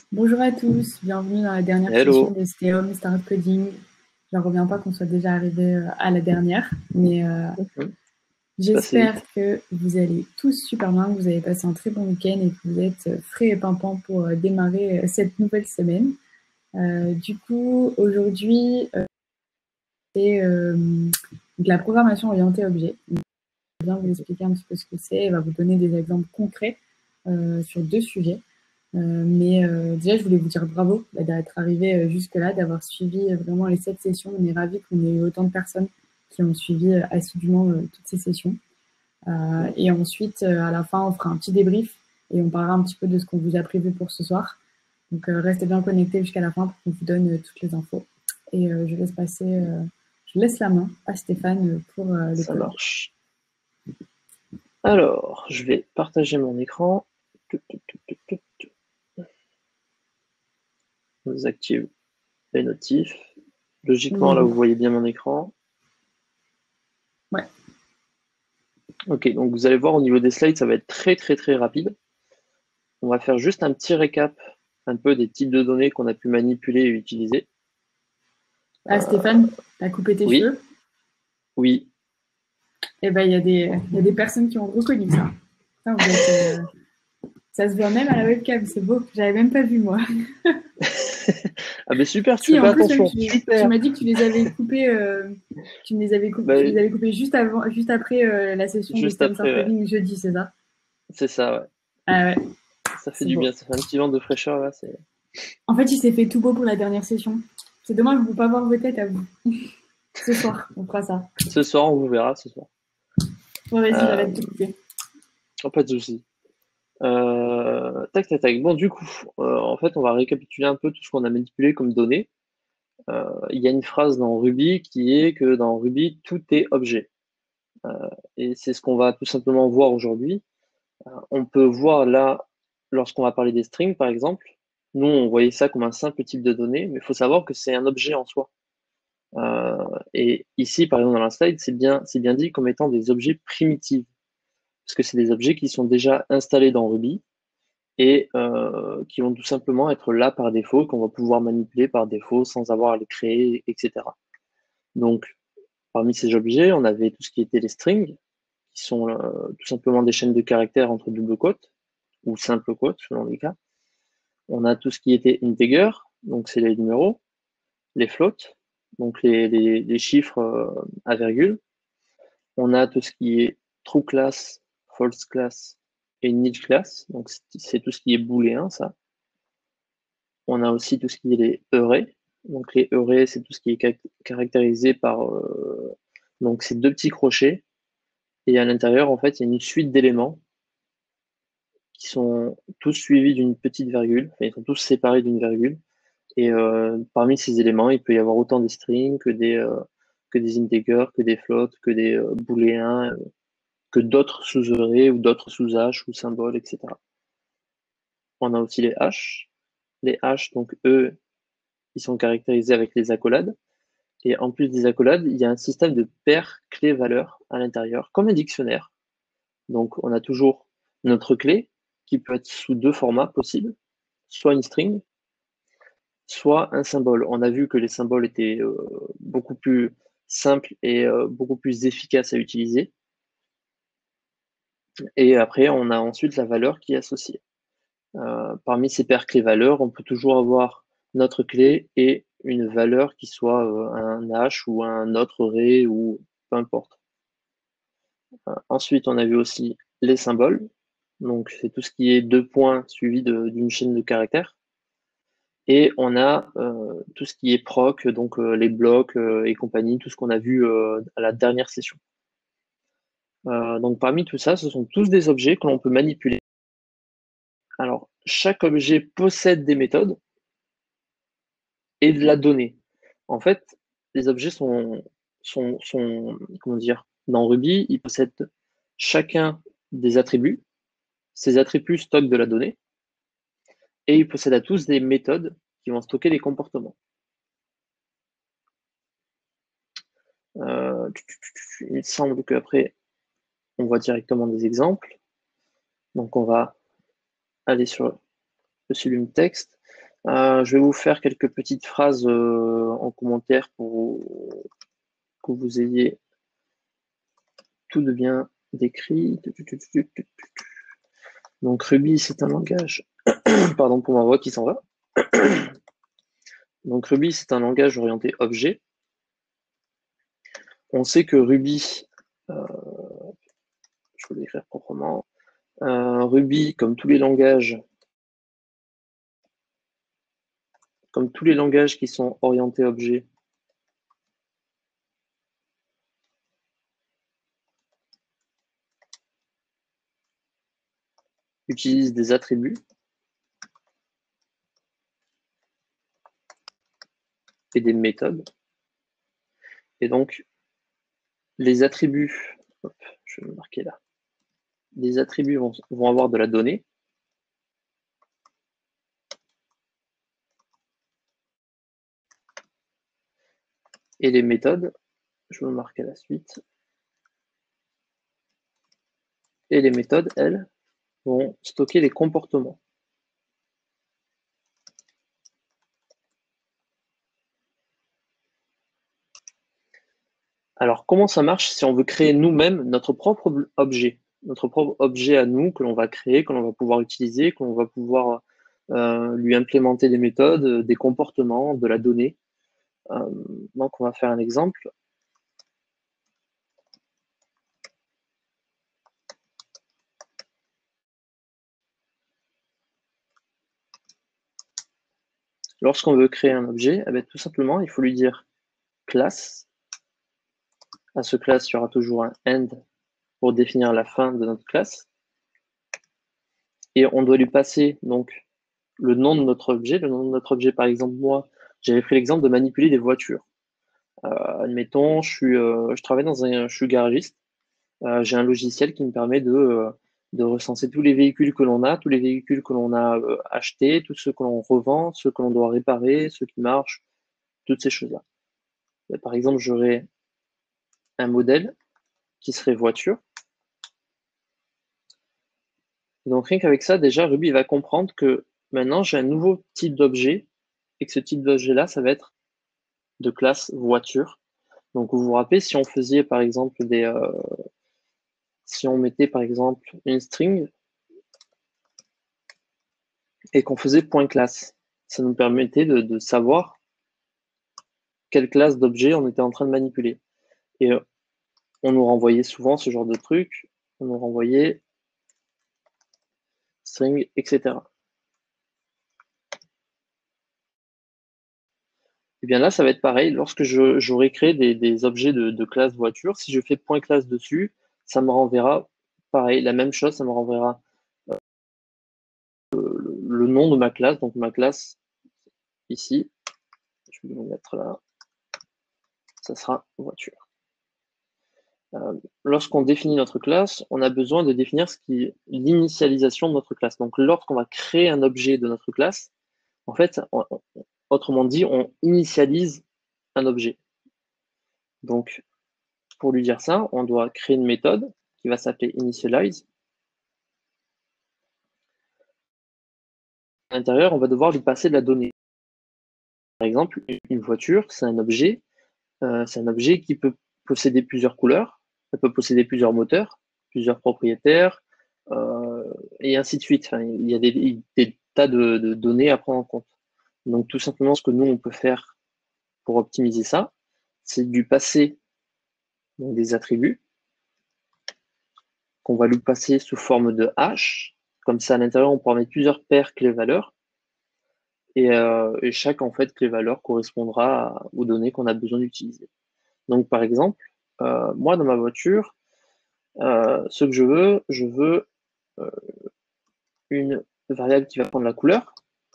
Bonjour à tous, bienvenue dans la dernière session Hello. de STEOM Start Coding. Je ne reviens pas qu'on soit déjà arrivé à la dernière, mais Passé j'espère vite. que vous allez tous super bien, que vous avez passé un très bon week-end et que vous êtes frais et pimpants pour démarrer cette nouvelle semaine. Du coup, aujourd'hui, c'est de la programmation orientée objet. Je vais bien vous expliquer un petit peu ce que c'est et va vous donner des exemples concrets sur deux sujets. Mais déjà, je voulais vous dire bravo d'être arrivé jusque-là, d'avoir suivi vraiment les 7 sessions. On est ravis qu'on ait eu autant de personnes qui ont suivi assidûment toutes ces sessions. Et ensuite, à la fin, on fera un petit débrief et on parlera un petit peu de ce qu'on vous a prévu pour ce soir. Donc, restez bien connectés jusqu'à la fin pour qu'on vous donne toutes les infos. Et je laisse la main à Stéphane pour le Ça code. marche. Alors, je vais partager mon écran. On désactive les notifs. Logiquement, là, Mhm. vous voyez bien mon écran. Ouais. Ok, donc vous allez voir au niveau des slides, ça va être très très très rapide. On va faire juste un petit récap un peu des types de données qu'on a pu manipuler et utiliser. Ah, Stéphane, t'as coupé tes Oui, cheveux? oui. Eh ben, il y a des personnes qui ont reconnu ça. Ça, vous êtes, ça se voit même à la webcam, c'est beau. J'avais même pas vu, moi. Ah ben super, tu fais Si, pas en plus, même, attention. tu Super. m'as dit que tu les avais coupés, tu les Ben, avais coupés juste avant, juste après la session de juste Stem Start après, ouais. Coding jeudi, c'est ça? C'est ça, ouais. Ah ouais, Ça fait c'est du beau. bien, ça fait un petit vent de fraîcheur là. En fait, il s'est fait tout beau pour la dernière session. C'est dommage, on ne peut pas voir vos têtes à vous. Ce soir, on fera ça. Ce soir, on vous verra ce soir. Bon, vas-y, Euh, j'arrête de te couper. oh, pas de souci. Tac, tac, tac. Bon, du coup, en fait, on va récapituler un peu tout ce qu'on a manipulé comme données. Il y a une phrase dans Ruby qui est que dans Ruby, tout est objet. Et c'est ce qu'on va tout simplement voir aujourd'hui. On peut voir là, lorsqu'on va parler des strings, par exemple, nous, on voyait ça comme un simple type de données, mais il faut savoir que c'est un objet en soi. Euh, et ici, par exemple, dans la slide, c'est bien dit comme étant des objets primitifs, parce que c'est des objets qui sont déjà installés dans Ruby et qui vont tout simplement être là par défaut, qu'on va pouvoir manipuler par défaut sans avoir à les créer, etc. Donc, parmi ces objets, on avait tout ce qui était les strings, qui sont tout simplement des chaînes de caractères entre double quotes ou simple quotes selon les cas. On a tout ce qui était integer, donc c'est les numéros, les floats, donc les chiffres à virgule. On a tout ce qui est true class, false class et nil class, donc c'est tout ce qui est booléen, ça. On a aussi tout ce qui est les arrays. Donc les arrays, c'est tout ce qui est caractérisé par donc ces deux petits crochets. Et à l'intérieur, en fait, il y a une suite d'éléments qui sont tous suivis d'une petite virgule. Enfin, ils sont tous séparés d'une virgule. Et parmi ces éléments, il peut y avoir autant des strings que des integers, que des floats, que des booléens, que d'autres sous-arrays ou d'autres sous-haches ou symboles, etc. On a aussi les hashes. Les hashes, donc eux, ils sont caractérisés avec les accolades. Et en plus des accolades, il y a un système de paires clés-valeurs à l'intérieur, comme un dictionnaire. Donc, on a toujours notre clé qui peut être sous deux formats possibles, soit une string, soit un symbole. On a vu que les symboles étaient beaucoup plus simples et beaucoup plus efficaces à utiliser. Et après, on a ensuite la valeur qui est associée. Parmi ces paires clés-valeurs, on peut toujours avoir notre clé et une valeur qui soit un hash ou un autre array ou peu importe. Ensuite, on a vu aussi les symboles. Donc, c'est tout ce qui est deux points suivis d'une chaîne de caractères. Et on a tout ce qui est proc, donc les blocs et compagnie, tout ce qu'on a vu à la dernière session. Donc, parmi tout ça, ce sont tous des objets que l'on peut manipuler. Alors, chaque objet possède des méthodes et de la donnée. En fait, les objets comment dire, dans Ruby, ils possèdent chacun des attributs. Ces attributs stockent de la donnée et ils possèdent à tous des méthodes qui vont stocker les comportements. Euh, il semble qu'après, on voit directement des exemples. Donc, on va aller sur le Sublime Text. Je vais vous faire quelques petites phrases en commentaire pour que vous ayez tout de bien décrit. Donc Ruby, c'est un langage. Pardon pour ma voix qui s'en va. Donc Ruby, c'est un langage orienté objet. On sait que Ruby, je vais l'écrire proprement, Ruby, comme tous les langages qui sont orientés objet, utilisent des attributs et des méthodes. Et donc, les attributs, hop, je vais le marquer là, les attributs vont avoir de la donnée. Et les méthodes, je vais le marquer à la suite. Et les méthodes, elles, vont stocker les comportements. Alors, comment ça marche si on veut créer nous-mêmes notre propre objet à nous que l'on va créer, que l'on va pouvoir utiliser, que l'on va pouvoir lui implémenter des méthodes, des comportements, de la donnée. Donc, on va faire un exemple. Lorsqu'on veut créer un objet, eh bien, tout simplement, il faut lui dire classe. À ce classe, il y aura toujours un end pour définir la fin de notre classe. Et on doit lui passer donc le nom de notre objet. Le nom de notre objet, par exemple, moi, j'avais pris l'exemple de manipuler des voitures. Admettons, je travaille je suis garagiste. J'ai un logiciel qui me permet de recenser tous les véhicules que l'on a, tous les véhicules que l'on a achetés, tous ceux que l'on revend, ceux que l'on doit réparer, ceux qui marchent, toutes ces choses-là. Par exemple, j'aurais un modèle qui serait voiture. Donc rien qu'avec ça, déjà, Ruby va comprendre que maintenant, j'ai un nouveau type d'objet et que ce type d'objet-là, ça va être de classe voiture. Donc vous vous rappelez, si on faisait par exemple si on mettait par exemple une string et qu'on faisait point classe, ça nous permettait de savoir quelle classe d'objet on était en train de manipuler. Et on nous renvoyait souvent ce genre de truc, on nous renvoyait string, etc. Et bien là, ça va être pareil. Lorsque j'aurai créé des objets de classe voiture, si je fais point classe dessus, ça me renverra pareil, la même chose, ça me renverra le nom de ma classe, donc ma classe ici, je vais le mettre là, ça sera voiture. Lorsqu'on définit notre classe, on a besoin de définir ce qui est l'initialisation de notre classe. Donc lorsqu'on va créer un objet de notre classe, en fait, autrement dit, on initialise un objet. Donc, pour lui dire ça, on doit créer une méthode qui va s'appeler initialize. À l'intérieur, on va devoir lui passer de la donnée. Par exemple, une voiture, c'est un objet qui peut posséder plusieurs couleurs, ça peut posséder plusieurs moteurs, plusieurs propriétaires, et ainsi de suite. Enfin, il y a des tas de données à prendre en compte. Donc tout simplement, ce que nous, on peut faire pour optimiser ça, c'est de lui passer donc, des attributs qu'on va lui passer sous forme de hash. Comme ça, à l'intérieur, on pourra mettre plusieurs paires clés-valeurs. Et chaque en fait clé-valeur correspondra aux données qu'on a besoin d'utiliser. Donc par exemple, moi dans ma voiture, ce que je veux une variable qui va prendre la couleur.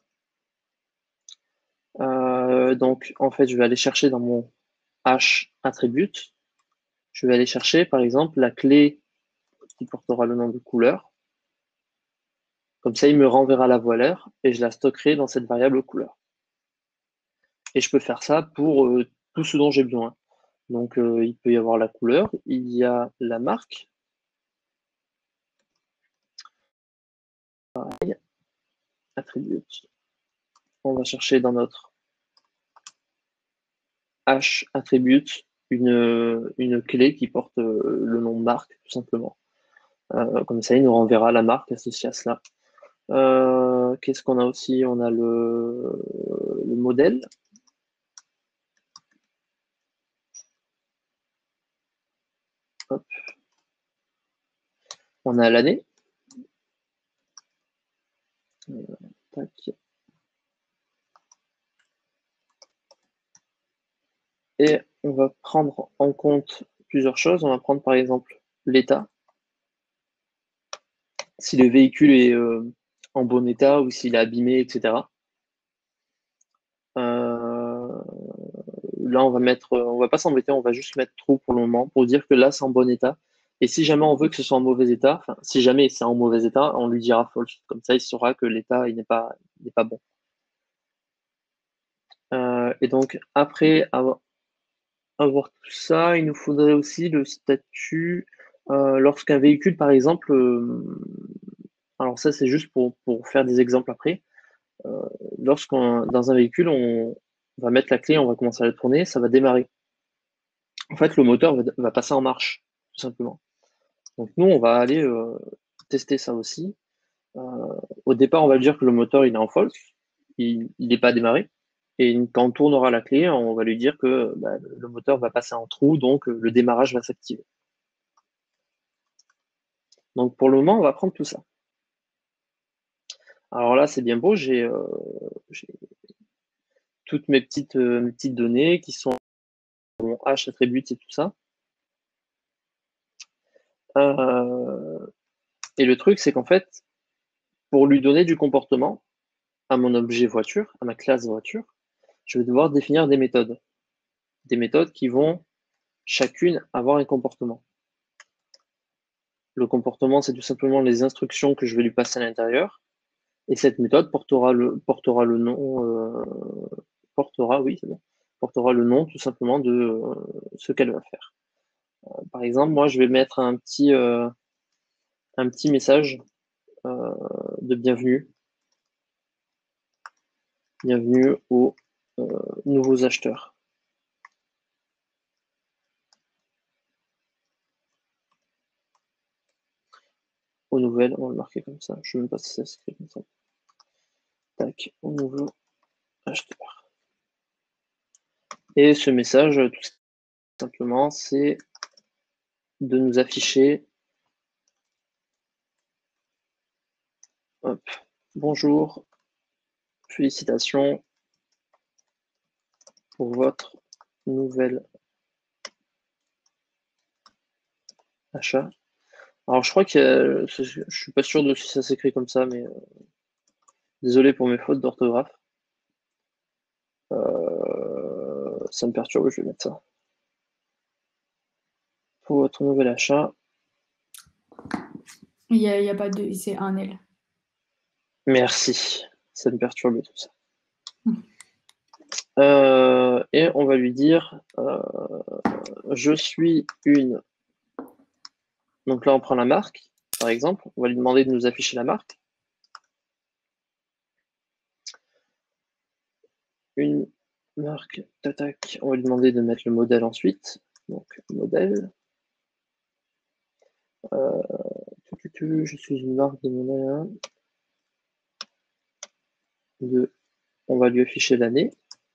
Donc en fait, je vais aller chercher dans mon hash attribute, je vais aller chercher par exemple la clé qui portera le nom de couleur. Comme ça, il me renverra la valeur et je la stockerai dans cette variable couleur. Et je peux faire ça pour tout ce dont j'ai besoin. Donc, il peut y avoir la couleur, il y a la marque, pareil, attribute, on va chercher dans notre H attribute une clé qui porte le nom de marque, tout simplement. Comme ça, il nous renverra la marque associée à cela. Qu'est-ce qu'on a aussi? On a le modèle. Hop. On a l'année. Tac. Et on va prendre en compte plusieurs choses. On va prendre par exemple l'état. Si le véhicule est en bon état ou s'il est abîmé, etc. Là, on va pas s'embêter, on va juste mettre true pour le moment pour dire que là, c'est en bon état. Et si jamais on veut que ce soit en mauvais état, enfin, si jamais c'est en mauvais état, on lui dira false. Comme ça, il saura que l'état, il n'est pas bon. Et donc, après avoir tout ça, il nous faudrait aussi le statut. Lorsqu'un véhicule, par exemple, alors ça, c'est juste pour faire des exemples après. Dans un véhicule, on va mettre la clé, on va commencer à la tourner, ça va démarrer. En fait, le moteur va passer en marche, tout simplement. Donc nous, on va aller tester ça aussi. Euh, Au départ, on va dire que le moteur il est en false, il n'est pas démarré. Et quand on tournera la clé, on va lui dire que bah, le moteur va passer en trou, donc le démarrage va s'activer. Donc pour le moment, on va prendre tout ça. Alors là, c'est bien beau, j'ai toutes mes petites données qui sont mon H attribute et tout ça. Et le truc, c'est qu'en fait, pour lui donner du comportement à mon objet voiture, à ma classe voiture, je vais devoir définir des méthodes. Des méthodes qui vont chacune avoir un comportement. Le comportement, c'est tout simplement les instructions que je vais lui passer à l'intérieur. Et cette méthode portera le nom, oui, c'est bon, portera le nom tout simplement de ce qu'elle va faire. Par exemple, moi, je vais mettre un petit message de bienvenue. Bienvenue aux nouveaux acheteurs. Aux nouvelles, on va le marquer comme ça. Je ne sais même pas si ça s'écrit comme ça. Tac, aux nouveaux acheteurs. Et ce message, tout simplement, c'est de nous afficher hop, bonjour, félicitations pour votre nouvel achat. Alors je crois que je suis pas sûr de si ça s'écrit comme ça, mais désolé pour mes fautes d'orthographe. Ça me perturbe, je vais mettre ça. Pour votre nouvel achat. Il y a pas de... C'est un L. Merci. Ça me perturbe tout ça. Et on va lui dire je suis une. Donc là, on prend la marque, par exemple. On va lui demander de nous afficher la marque. Une marque, tac. On va lui demander de mettre le modèle ensuite. Donc, modèle. Je suis une marque de modèle. On va lui afficher l'année.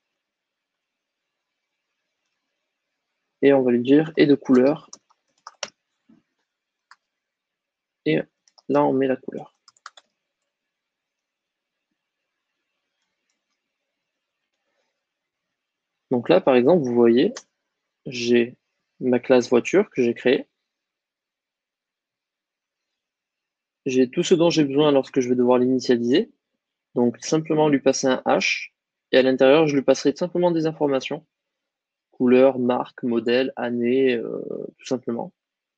Et on va lui dire et de couleur. Et là, on met la couleur. Donc là, par exemple, vous voyez, j'ai ma classe voiture que j'ai créée. J'ai tout ce dont j'ai besoin lorsque je vais devoir l'initialiser. Donc, simplement lui passer un H. Et à l'intérieur, je lui passerai simplement des informations. Couleur, marque, modèle, année, tout simplement.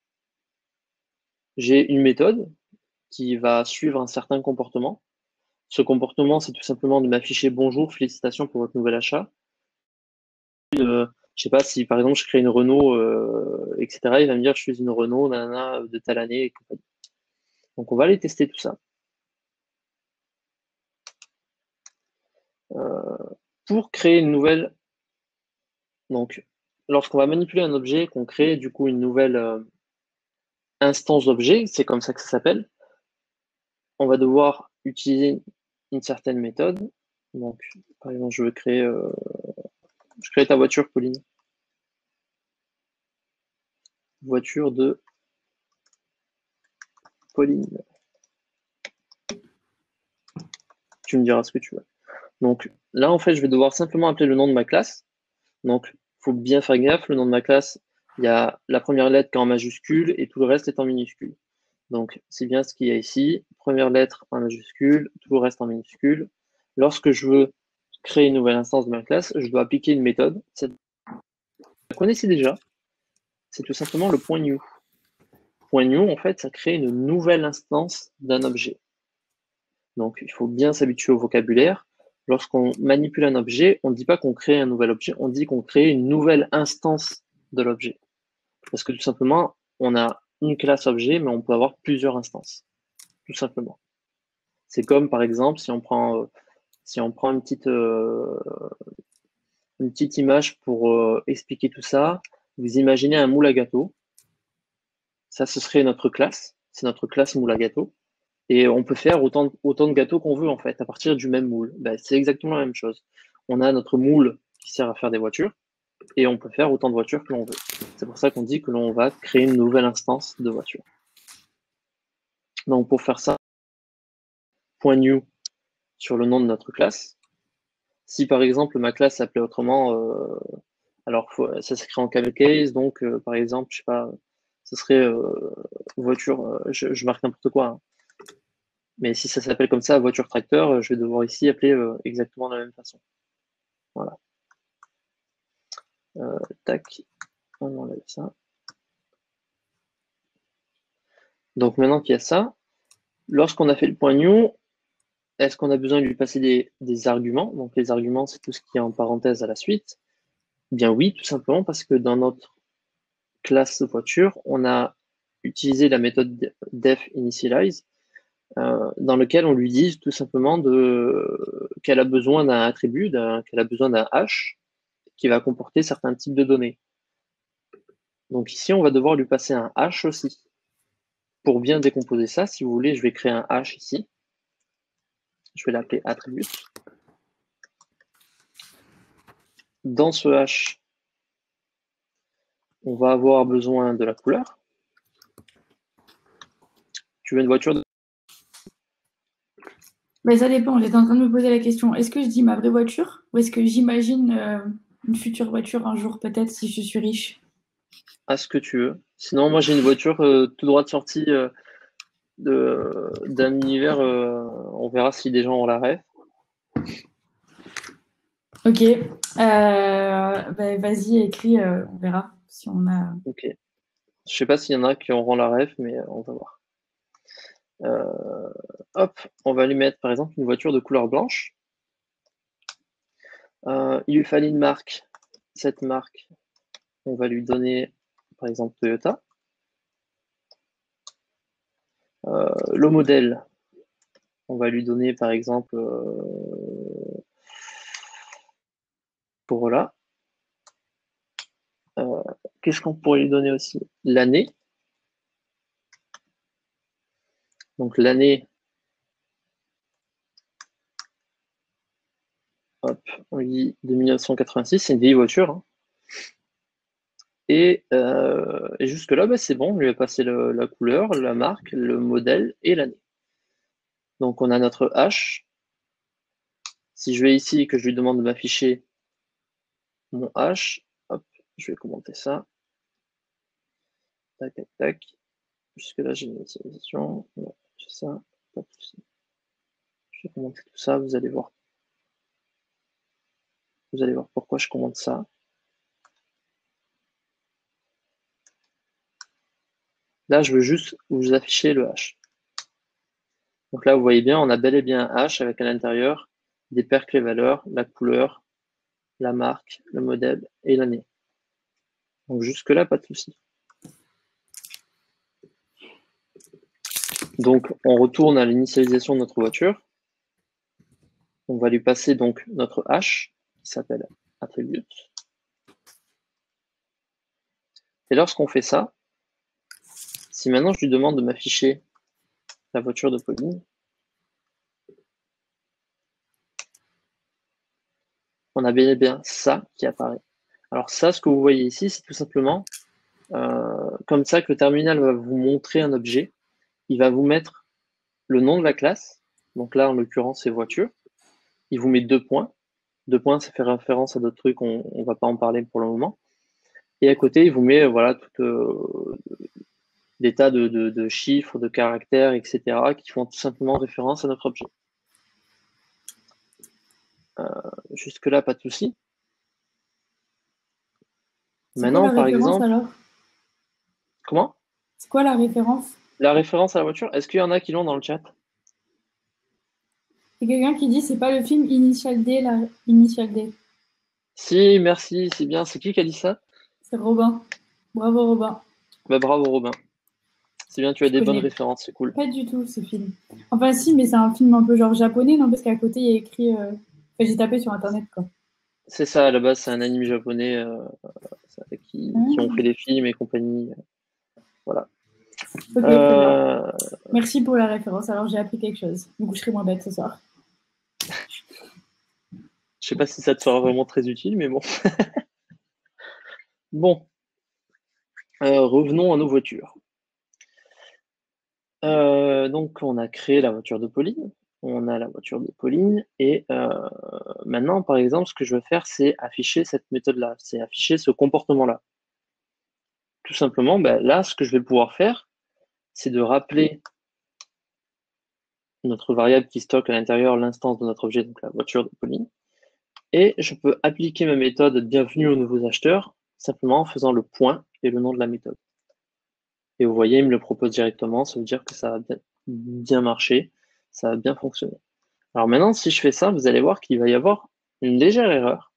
J'ai une méthode qui va suivre un certain comportement. Ce comportement, c'est tout simplement de m'afficher bonjour, félicitations pour votre nouvel achat. Je sais pas si par exemple je crée une Renault, etc. Il va me dire je suis une Renault, nanana, de telle année et compagnie. Donc on va aller tester tout ça. pour créer une nouvelle. Donc, lorsqu'on va manipuler un objet, qu'on crée du coup une nouvelle instance d'objet, c'est comme ça que ça s'appelle, on va devoir utiliser une certaine méthode. Donc, par exemple, je crée ta voiture, Pauline. Voiture de Pauline. Tu me diras ce que tu veux. Donc là, en fait, je vais devoir simplement appeler le nom de ma classe. Donc, il faut bien faire gaffe. Le nom de ma classe, il y a la première lettre qui est en majuscule et tout le reste est en minuscule. Donc, c'est bien ce qu'il y a ici. Première lettre en majuscule, tout le reste en minuscule. Lorsque je veux créer une nouvelle instance de ma classe, je dois appliquer une méthode. Vous la connaissez déjà. C'est tout simplement le point new. Point new, en fait, ça crée une nouvelle instance d'un objet. Donc, il faut bien s'habituer au vocabulaire. Lorsqu'on manipule un objet, on ne dit pas qu'on crée un nouvel objet, on dit qu'on crée une nouvelle instance de l'objet. Parce que tout simplement, on a une classe objet, mais on peut avoir plusieurs instances. Tout simplement. C'est comme, par exemple, si on prend une petite image pour expliquer tout ça, vous imaginez un moule à gâteau. Ça, ce serait notre classe. C'est notre classe moule à gâteau. Et on peut faire autant de gâteaux qu'on veut, en fait, à partir du même moule. Ben, c'est exactement la même chose. On a notre moule qui sert à faire des voitures, et on peut faire autant de voitures que l'on veut. C'est pour ça qu'on dit que l'on va créer une nouvelle instance de voiture. Donc, pour faire ça, point new sur le nom de notre classe. Si, par exemple, ma classe s'appelait autrement, alors ça s'écrit en camel case, donc, par exemple, je sais pas, ce serait voiture, je marque n'importe quoi, hein. Mais si ça s'appelle comme ça, voiture tracteur, je vais devoir ici appeler exactement de la même façon. Voilà. Tac, on enlève ça. Donc maintenant qu'il y a ça, lorsqu'on a fait le point new, est-ce qu'on a besoin de lui passer des arguments? Donc les arguments, c'est tout ce qui est en parenthèse à la suite. Bien oui, tout simplement parce que dans notre classe voiture, on a utilisé la méthode def initialize, dans lequel on lui dit tout simplement qu'elle a besoin d'un attribut, qu'elle a besoin d'un hash qui va comporter certains types de données. Donc ici, on va devoir lui passer un hash aussi. Pour bien décomposer ça, si vous voulez, je vais créer un hash ici. Je vais l'appeler attribute. Dans ce hash, on va avoir besoin de la couleur. Tu veux une voiture de... Ben, ça dépend, j'étais en train de me poser la question. Est-ce que je dis ma vraie voiture ou est-ce que j'imagine une future voiture un jour peut-être si je suis riche? À ce que tu veux. Sinon, moi, j'ai une voiture tout droit de sortie d'un univers. On verra si des gens ont la rêve. Ok, ben, vas-y, écris, on verra si on a... Ok. Je sais pas s'il y en a qui auront la rêve, mais on va voir. Hop, on va lui mettre par exemple une voiture de couleur blanche. Il lui fallait une marque. Cette marque, on va lui donner par exemple Toyota. Le modèle, on va lui donner par exemple Corolla. Qu'est-ce qu'on pourrait lui donner aussi? L'année. Donc l'année, hop, on dit de 1986, c'est une vieille voiture, hein. Et jusque-là, bah, c'est bon, on lui a passé la couleur, la marque, le modèle et l'année. Donc on a notre H. Si je vais ici et que je lui demande de m'afficher mon H, hop, je vais commenter ça. Tac, tac, tac. Jusque-là, j'ai une initialisation. Ouais, c'est ça. Pas de souci. Je vais commenter tout ça, vous allez voir. Vous allez voir pourquoi je commente ça. Là, je veux juste vous afficher le H. Donc là, vous voyez bien, on a bel et bien un H avec à l'intérieur des paires clés-valeurs, la couleur, la marque, le modèle et l'année. Donc jusque-là, pas de souci. Donc on retourne à l'initialisation de notre voiture. On va lui passer donc notre hash qui s'appelle attribute. Et lorsqu'on fait ça, si maintenant je lui demande de m'afficher la voiture de Pauline, on a bien et bien ça qui apparaît. Alors ça, ce que vous voyez ici, c'est tout simplement comme ça que le terminal va vous montrer un objet. Il va vous mettre le nom de la classe. Donc là, en l'occurrence, c'est voiture. Il vous met 2 points. 2 points, ça fait référence à d'autres trucs, on ne va pas en parler pour le moment. Et à côté, il vous met voilà, des tas de chiffres, de caractères, etc., qui font tout simplement référence à notre objet. Jusque-là, pas de souci. Maintenant, par exemple. Alors Comment? c'est quoi la référence? La référence à la voiture, est-ce qu'il y en a qui l'ont dans le chat? C'est quelqu'un qui dit c'est pas le film Initial D, la Initial D. Si, merci, c'est bien. C'est qui a dit ça? C'est Robin. Bravo Robin. Bah, bravo Robin. C'est bien, tu as des bonnes références, c'est cool. Pas du tout ce film. Enfin si, mais c'est un film un peu genre japonais, non? Parce qu'à côté, il y a écrit... Enfin, j'ai tapé sur Internet, quoi. C'est ça, à la base, c'est un anime japonais qui ont fait des films et compagnie. Voilà. Ok, très bien. Merci pour la référence. Alors, j'ai appris quelque chose. Du coup, je serai moins bête ce soir. Je sais pas si ça te sera vraiment très utile, mais bon. Bon. Revenons à nos voitures. Donc, on a créé la voiture de Pauline. On a la voiture de Pauline. Et maintenant, par exemple, ce que je veux faire, c'est afficher cette méthode-là. C'est afficher ce comportement-là. Tout simplement, ben, là, ce que je vais pouvoir faire, c'est de rappeler notre variable qui stocke à l'intérieur l'instance de notre objet, donc la voiture de Pauline. Et je peux appliquer ma méthode bienvenue aux nouveaux acheteurs simplement en faisant le point et le nom de la méthode. Et vous voyez, il me le propose directement, ça veut dire que ça va bien marcher, ça va bien fonctionner. Alors maintenant, si je fais ça, vous allez voir qu'il va y avoir une légère erreur.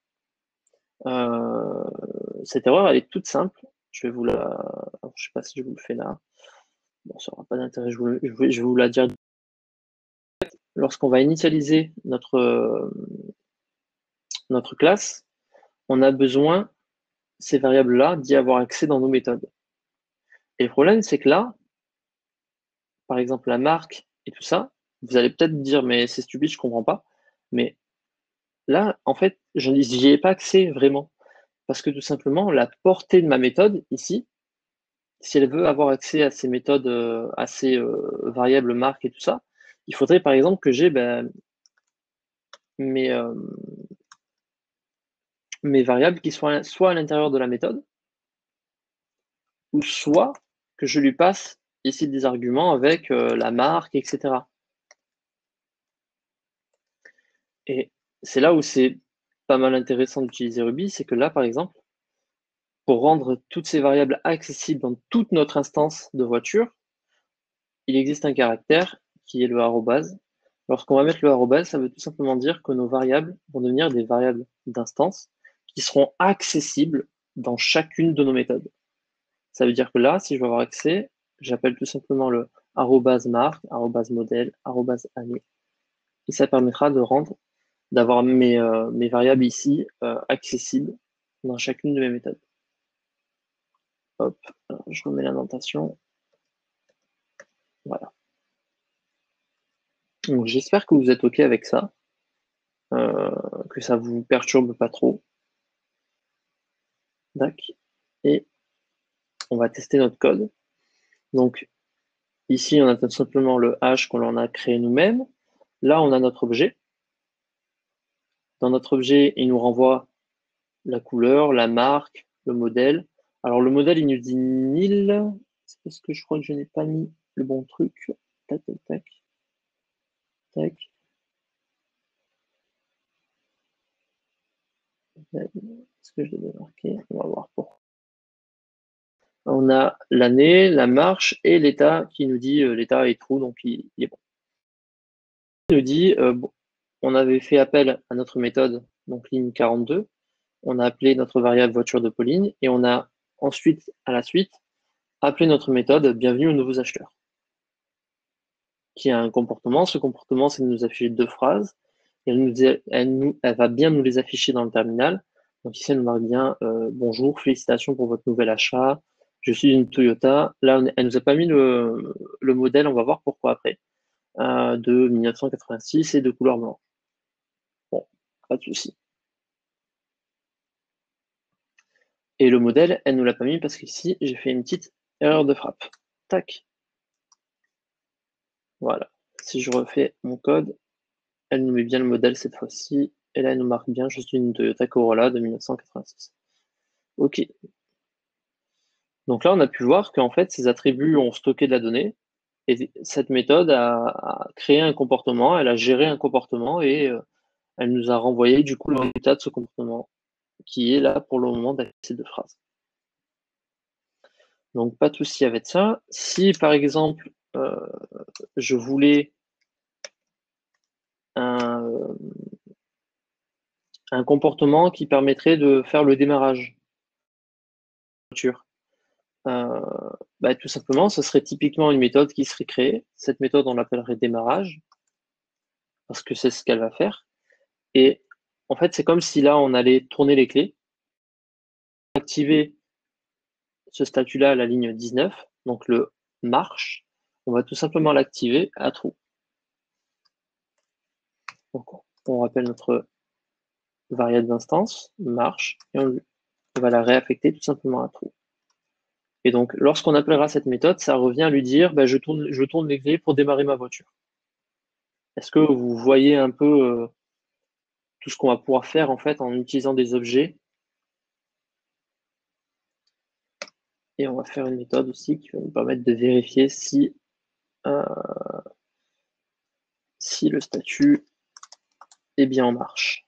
Cette erreur, elle est toute simple. Je vais vous la... Alors, je ne sais pas si je vous le fais là. Bon, ça n'aura pas d'intérêt, je vais vous la dire. Lorsqu'on va initialiser notre classe, on a besoin, ces variables-là, d'y avoir accès dans nos méthodes. Et le problème, c'est que là, par exemple, la marque et tout ça, vous allez peut-être dire, mais c'est stupide, je comprends pas. Mais là, en fait, je n'y ai pas accès vraiment. Parce que tout simplement, la portée de ma méthode, ici, si elle veut avoir accès à ces méthodes, à ces variables marques et tout ça, il faudrait par exemple que j'ai mes, mes variables qui soient soit à l'intérieur de la méthode, ou soit que je lui passe ici des arguments avec la marque, etc. Et c'est là où c'est pas mal intéressant d'utiliser Ruby, c'est que là, par exemple, pour rendre toutes ces variables accessibles dans toute notre instance de voiture, il existe un caractère qui est le arrobase. Lorsqu'on va mettre le arrobase, ça veut tout simplement dire que nos variables vont devenir des variables d'instance qui seront accessibles dans chacune de nos méthodes. Ça veut dire que là, si je veux avoir accès, j'appelle tout simplement le arrobase marque, arrobase modèle, arrobase année. Et ça permettra d'avoir mes variables ici accessibles dans chacune de mes méthodes. Hop, alors, je remets l'indentation. Voilà. Donc j'espère que vous êtes OK avec ça, que ça vous perturbe pas trop. Tac. Et on va tester notre code. Donc ici, on a tout simplement le hash qu'on en a créé nous-mêmes. Là, on a notre objet. Dans notre objet, il nous renvoie la couleur, la marque, le modèle. Alors le modèle, il nous dit nil. C'est parce que je crois que je n'ai pas mis le bon truc. Tac, tac, tac. Tac. Est-ce que je l'ai marqué? On va voir pourquoi. On a l'année, la marche et l'état qui nous dit l'état est true, donc il est bon. Il nous dit bon, on avait fait appel à notre méthode, donc ligne 42. On a appelé notre variable voiture de Pauline et on a ensuite, à la suite, appelé notre méthode bienvenue aux nouveaux acheteurs, qui a un comportement. Ce comportement, c'est de nous afficher 2 phrases. Elle va bien nous les afficher dans le terminal. Donc ici, elle nous marque bien bonjour, félicitations pour votre nouvel achat. Je suis une Toyota. Là, elle nous a pas mis le modèle, on va voir pourquoi après, de 1986 et de couleur blanche. Bon, pas de souci. Et le modèle, elle nous l'a pas mis parce qu'ici, j'ai fait une petite erreur de frappe. Tac. Voilà. Si je refais mon code, elle nous met bien le modèle cette fois-ci. Et là, elle nous marque bien, je suis une Toyota Corolla de 1986. OK. Donc là, on a pu voir qu'en fait, ces attributs ont stocké de la donnée. Et cette méthode a créé un comportement, elle a géré un comportement et elle nous a renvoyé du coup le résultat de ce comportement qui est là pour le moment avec ces deux phrases. Donc pas de souci avec ça. Si par exemple je voulais un comportement qui permettrait de faire le démarrage de la voiture, tout simplement, ce serait typiquement une méthode qui serait créée. Cette méthode, on l'appellerait démarrage parce que c'est ce qu'elle va faire. Et en fait, c'est comme si là, on allait tourner les clés, activer ce statut-là à la ligne 19, donc le marche, on va tout simplement l'activer à true. Donc, on rappelle notre variable d'instance, marche, et on va la réaffecter tout simplement à true. Et donc, lorsqu'on appellera cette méthode, ça revient à lui dire je tourne les clés pour démarrer ma voiture. Est-ce que vous voyez un peu tout ce qu'on va pouvoir faire en fait en utilisant des objets? Et on va faire une méthode aussi qui va nous permettre de vérifier si le statut est bien en marche.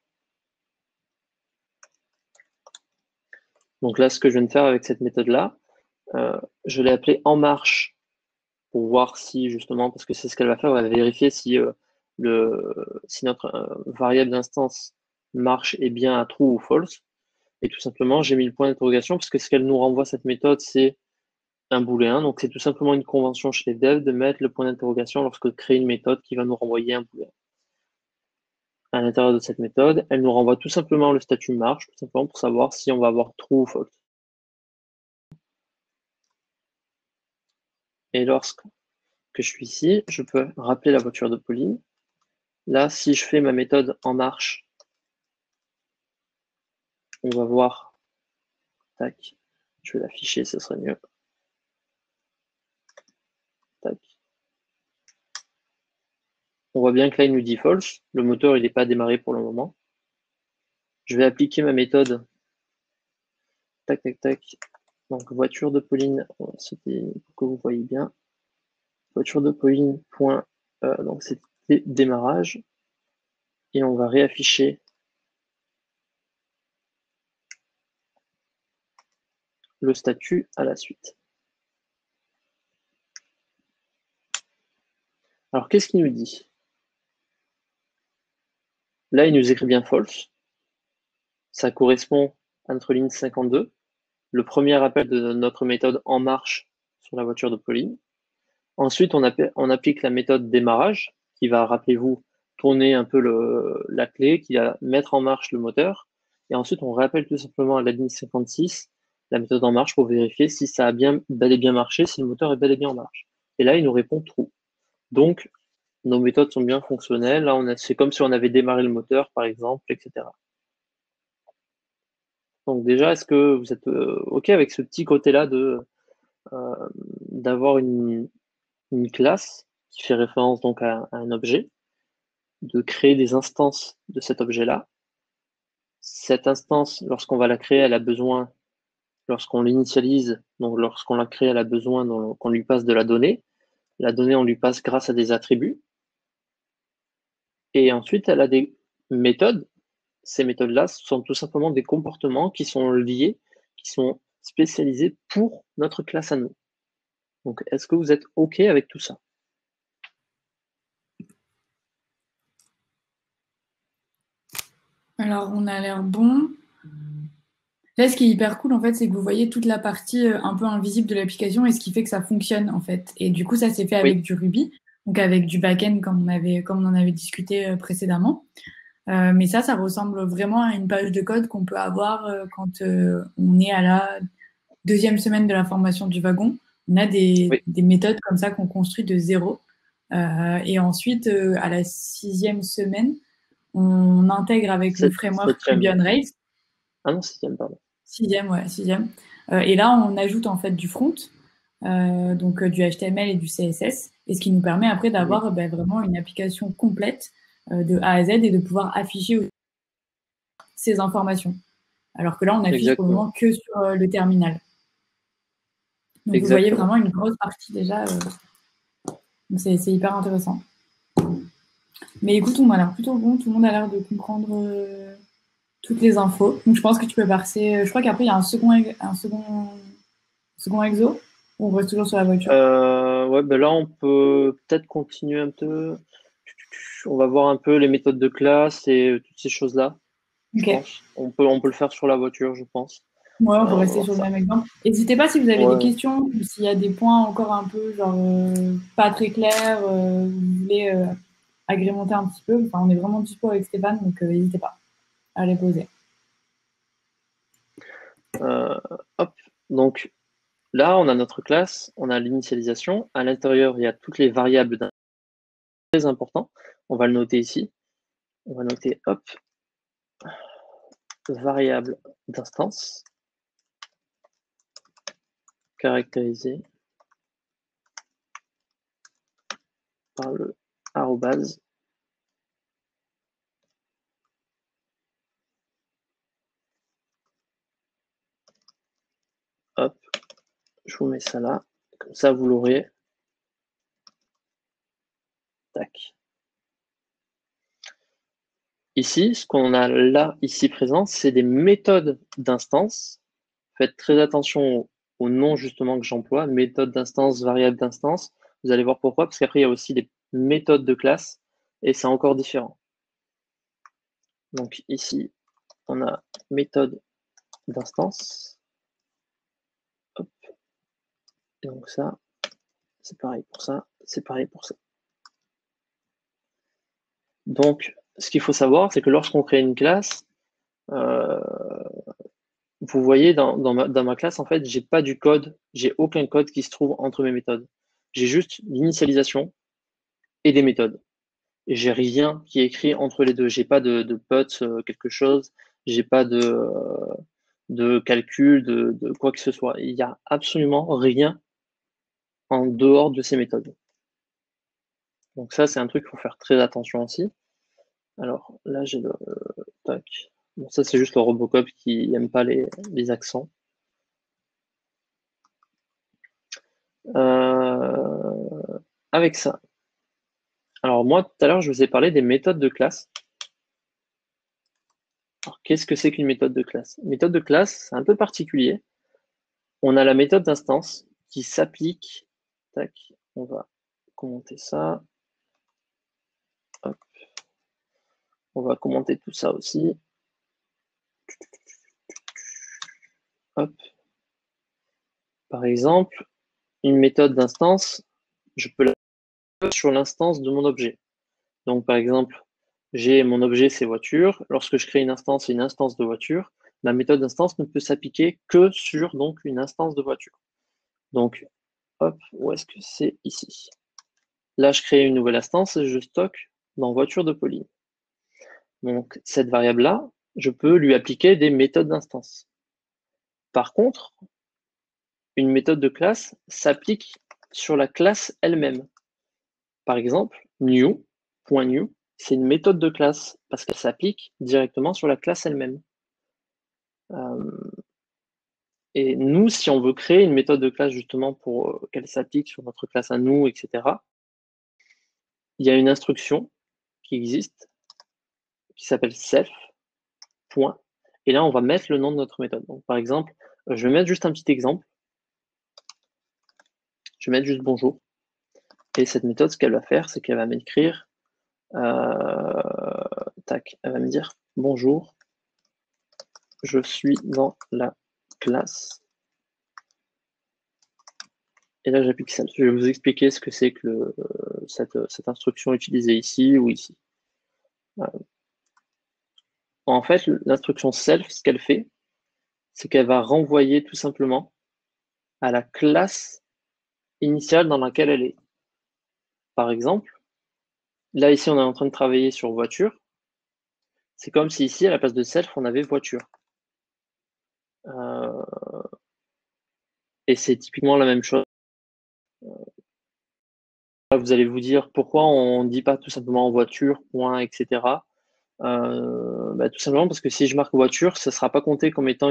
Donc là, ce que je viens de faire avec cette méthode-là, je l'ai appelée en marche pour voir si justement, parce que c'est ce qu'elle va faire, elle va vérifier si, si notre variable d'instance marche est bien à true ou false. Et tout simplement, j'ai mis le point d'interrogation parce que ce qu'elle nous renvoie, cette méthode, c'est un booléen. Donc c'est tout simplement une convention chez les devs de mettre le point d'interrogation lorsque crée une méthode qui va nous renvoyer un booléen. À l'intérieur de cette méthode, elle nous renvoie tout simplement le statut marche, tout simplement pour savoir si on va avoir true ou false. Et lorsque je suis ici, je peux rappeler la voiture de Pauline. Là, si je fais ma méthode en marche, on va voir. Tac. Je vais l'afficher, ce serait mieux. Tac. On voit bien que là, il nous dit false. Le moteur, il n'est pas démarré pour le moment. Je vais appliquer ma méthode. Tac, tac, tac. Donc, voiture de Pauline, c'était pour que vous voyez bien. Voiture de Pauline, point. Donc, c'était démarrage. Et on va réafficher le statut à la suite. Alors, qu'est-ce qu'il nous dit? Là, il nous écrit bien false. Ça correspond à notre ligne 52. Le premier appel de notre méthode en marche sur la voiture de Pauline. Ensuite, on applique la méthode démarrage qui va, rappelez-vous, tourner un peu la clé, qui va mettre en marche le moteur. Et ensuite, on rappelle tout simplement à la ligne 56 la méthode en marche pour vérifier si ça a bel et bien marché, si le moteur est bel et bien en marche. Et là, il nous répond true. Donc, nos méthodes sont bien fonctionnelles. Là, c'est comme si on avait démarré le moteur, par exemple, etc. Donc déjà, est-ce que vous êtes OK avec ce petit côté-là d'avoir une classe qui fait référence donc à un objet, de créer des instances de cet objet-là. Cette instance, lorsqu'on va la créer, elle a besoin, lorsqu'on l'initialise, donc lorsqu'on la crée, elle a besoin qu'on lui passe de la donnée. La donnée, on lui passe grâce à des attributs. Et ensuite, elle a des méthodes. Ces méthodes-là sont tout simplement des comportements qui sont liés, qui sont spécialisés pour notre classe à nous. Donc, est-ce que vous êtes OK avec tout ça? Alors, on a l'air bon. Là, ce qui est hyper cool, en fait, c'est que vous voyez toute la partie un peu invisible de l'application et ce qui fait que ça fonctionne, en fait. Et du coup, ça s'est fait avec Oui. du Ruby, donc avec du back-end comme on en avait discuté précédemment. Mais ça ressemble vraiment à une page de code qu'on peut avoir quand on est à la deuxième semaine de la formation du wagon. On a Oui, des méthodes comme ça qu'on construit de zéro. Et ensuite, à la sixième semaine, on intègre avec le framework septième. Ruby on Rails. Ah non, sixième, pardon. Sixième, ouais, sixième. Et là, on ajoute en fait du front, donc du HTML et du CSS, et ce qui nous permet après Mhm. d'avoir vraiment une application complète de A à Z et de pouvoir afficher aussi ces informations. Alors que là, on affiche pour le Exactement. moment que sur le terminal. Donc vous voyez Exactement. vraiment une grosse partie déjà. Donc c'est hyper intéressant. Mais écoute, on a l'air plutôt bon. Tout le monde a l'air de comprendre toutes les infos. Donc je pense que tu peux passer. Je crois qu'après, il y a second exo. Ou on reste toujours sur la voiture. Ouais, ben là, on peut peut-être continuer un peu. On va voir un peu les méthodes de classe et toutes ces choses-là, je Ok. pense. On peut le faire sur la voiture, je pense. Ouais, on peut On va rester voir sur le ça. même exemple. N'hésitez pas si vous avez des Ouais. questions ou s'il y a des points encore un peu genre pas très clairs, vous voulez agrémenter un petit peu. Enfin, on est vraiment dispo avec Stéphane, donc n'hésitez pas à les poser. Euh, Hop. Donc là, on a notre classe, on a l'initialisation. À l'intérieur, il y a toutes les variables très important. On va le noter ici. On va noter, hop, variable d'instance, caractérisée par le arrobase. Hop, je vous mets ça là. Comme ça, vous l'aurez. Tac. Ici, ce qu'on a là, ici présent, c'est des méthodes d'instance. Faites très attention au nom justement que j'emploie, méthode d'instance, variable d'instance. Vous allez voir pourquoi, parce qu'après, il y a aussi des méthodes de classe, et c'est encore différent. Donc ici, on a méthode d'instance. Hop. Et donc ça, c'est pareil pour ça, c'est pareil pour ça. Donc, ce qu'il faut savoir, c'est que lorsqu'on crée une classe, euh, vous voyez dans ma classe, en fait, j'ai pas du code, j'ai aucun code qui se trouve entre mes méthodes. J'ai juste l'initialisation et des méthodes. Et j'ai rien qui est écrit entre les deux. J'ai pas de puts, quelque chose, j'ai pas de calcul, de quoi que ce soit. Il n'y a absolument rien en dehors de ces méthodes. Donc ça, c'est un truc qu'il faut faire très attention aussi. Alors là, j'ai le tac. Bon, ça, c'est juste le Robocop qui n'aime pas les accents. Avec ça. Alors moi, tout à l'heure, je vous ai parlé des méthodes de classe. Alors, qu'est-ce que c'est qu'une méthode de classe? Une méthode de classe, c'est un peu particulier. On a la méthode d'instance qui s'applique. Tac, on va commenter ça. Hop. On va commenter tout ça aussi. Hop. Par exemple, une méthode d'instance, je peux la faire sur l'instance de mon objet. Donc, par exemple, j'ai mon objet, c'est voiture. Lorsque je crée une instance, c'est une instance de voiture. Ma méthode d'instance ne peut s'appliquer que sur donc une instance de voiture. Donc, hop, où est-ce que c'est ici? Là, je crée une nouvelle instance et je stocke dans voiture de Pauline. Donc, cette variable-là, je peux lui appliquer des méthodes d'instance. Par contre, une méthode de classe s'applique sur la classe elle-même. Par exemple, new.new, c'est une méthode de classe parce qu'elle s'applique directement sur la classe elle-même. Et nous, si on veut créer une méthode de classe justement pour qu'elle s'applique sur notre classe à nous, etc., il y a une instruction qui existe qui s'appelle self. Point. Et là, on va mettre le nom de notre méthode. Donc, par exemple, je vais mettre juste un petit exemple. Je vais mettre juste bonjour. Et cette méthode, ce qu'elle va faire, c'est qu'elle va m'écrire, tac, elle va me dire bonjour, je suis dans la classe. Et là, j'applique ça. Je vais vous expliquer ce que c'est que cette instruction utilisée ici ou ici. En fait, l'instruction self, ce qu'elle fait, c'est qu'elle va renvoyer tout simplement à la classe initiale dans laquelle elle est. Par exemple, là ici on est en train de travailler sur voiture. C'est comme si ici, à la place de self, on avait voiture. Et c'est typiquement la même chose. Vous allez vous dire pourquoi on ne dit pas tout simplement voiture, point, etc. Tout simplement parce que si je marque voiture, ça ne sera pas compté comme étant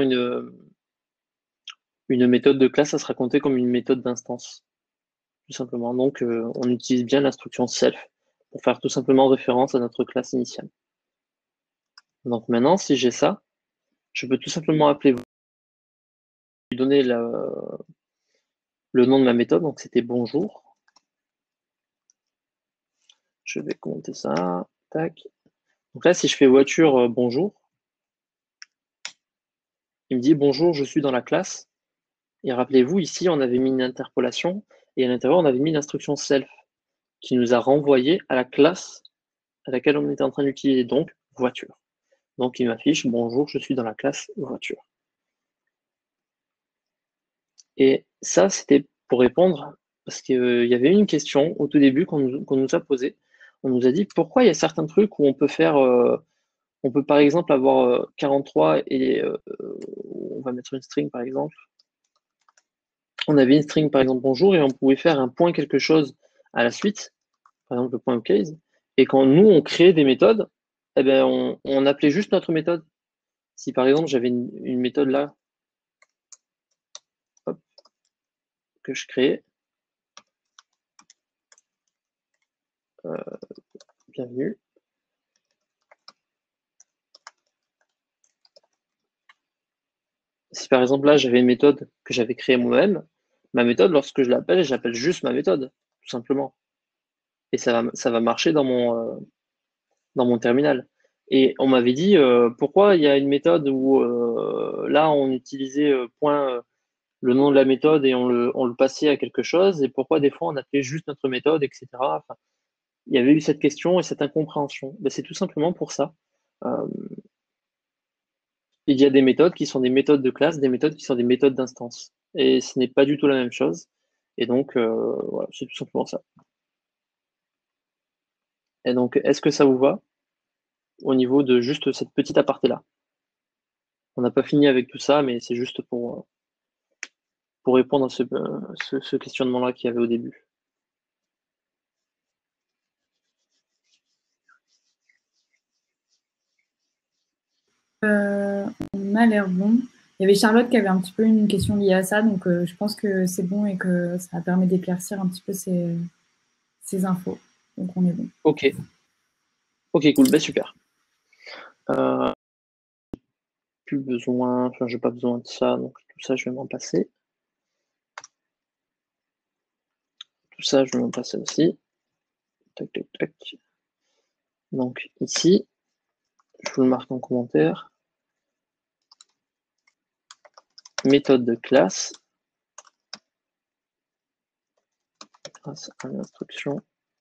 une méthode de classe, ça sera compté comme une méthode d'instance, tout simplement. Donc, on utilise bien l'instruction self pour faire tout simplement référence à notre classe initiale. Donc maintenant, si j'ai ça, je peux tout simplement appeler, lui donner le nom de ma méthode, donc c'était bonjour. Je vais commenter ça, tac. Donc là, si je fais voiture, bonjour, il me dit bonjour, je suis dans la classe. Et rappelez-vous, ici, on avait mis une interpolation et à l'intérieur, on avait mis l'instruction self qui nous a renvoyé à la classe à laquelle on était en train d'utiliser, donc voiture. Donc il m'affiche bonjour, je suis dans la classe voiture. Et ça, c'était pour répondre, parce qu'il y avait une question au tout début qu'on nous a posée. On nous a dit pourquoi il y a certains trucs où on peut faire, on peut par exemple avoir 43 et on va mettre une string par exemple. On avait une string par exemple bonjour et on pouvait faire un point quelque chose à la suite, par exemple le point case. Et quand nous on créait des méthodes, eh ben, on appelait juste notre méthode. Si par exemple j'avais une méthode là, hop, que je crée, bienvenue. Si par exemple là j'avais une méthode que j'avais créée moi-même, ma méthode lorsque je l'appelle, j'appelle juste ma méthode, tout simplement. Et ça va marcher dans mon terminal. Et on m'avait dit pourquoi il y a une méthode où là on utilisait point le nom de la méthode et on le passait à quelque chose, et pourquoi des fois on appelait juste notre méthode, etc. Enfin, il y avait eu cette question et cette incompréhension. Ben, c'est tout simplement pour ça. Euh, il y a des méthodes qui sont des méthodes de classe, des méthodes qui sont des méthodes d'instance. Et ce n'est pas du tout la même chose. Et donc, voilà, c'est tout simplement ça. Et donc, est-ce que ça vous va au niveau de juste cette petite aparté-là? On n'a pas fini avec tout ça, mais c'est juste pour répondre à ce questionnement-là qu'il y avait au début. On a l'air bon. Il y avait Charlotte qui avait un petit peu une question liée à ça, donc je pense que c'est bon et que ça permet d'éclaircir un petit peu ces infos. Donc on est bon. Ok. Ok, cool, ben super. Plus besoin, enfin, j'ai pas besoin de ça, donc tout ça, je vais m'en passer. Tout ça, je vais m'en passer aussi. Tac, tac, tac. Donc ici, je vous le marque en commentaire. Méthode de classe grâce à l'instruction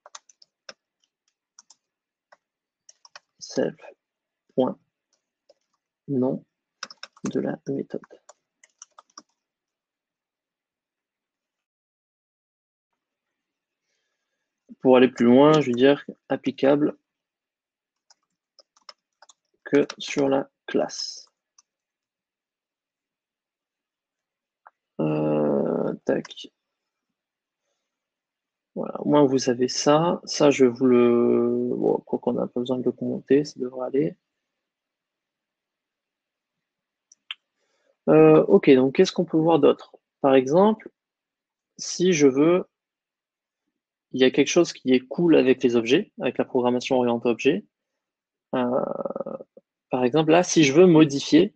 self.nom de la méthode. Pour aller plus loin, je vais dire applicable que sur la classe. Tac. Voilà, au moins vous avez ça. Ça, je vous le. Bon, quoi qu'on n'a pas besoin de le commenter, ça devrait aller. Ok, donc qu'est-ce qu'on peut voir d'autre? Par exemple, si je veux, il y a quelque chose qui est cool avec les objets, avec la programmation orientée objet. Par exemple, là, si je veux modifier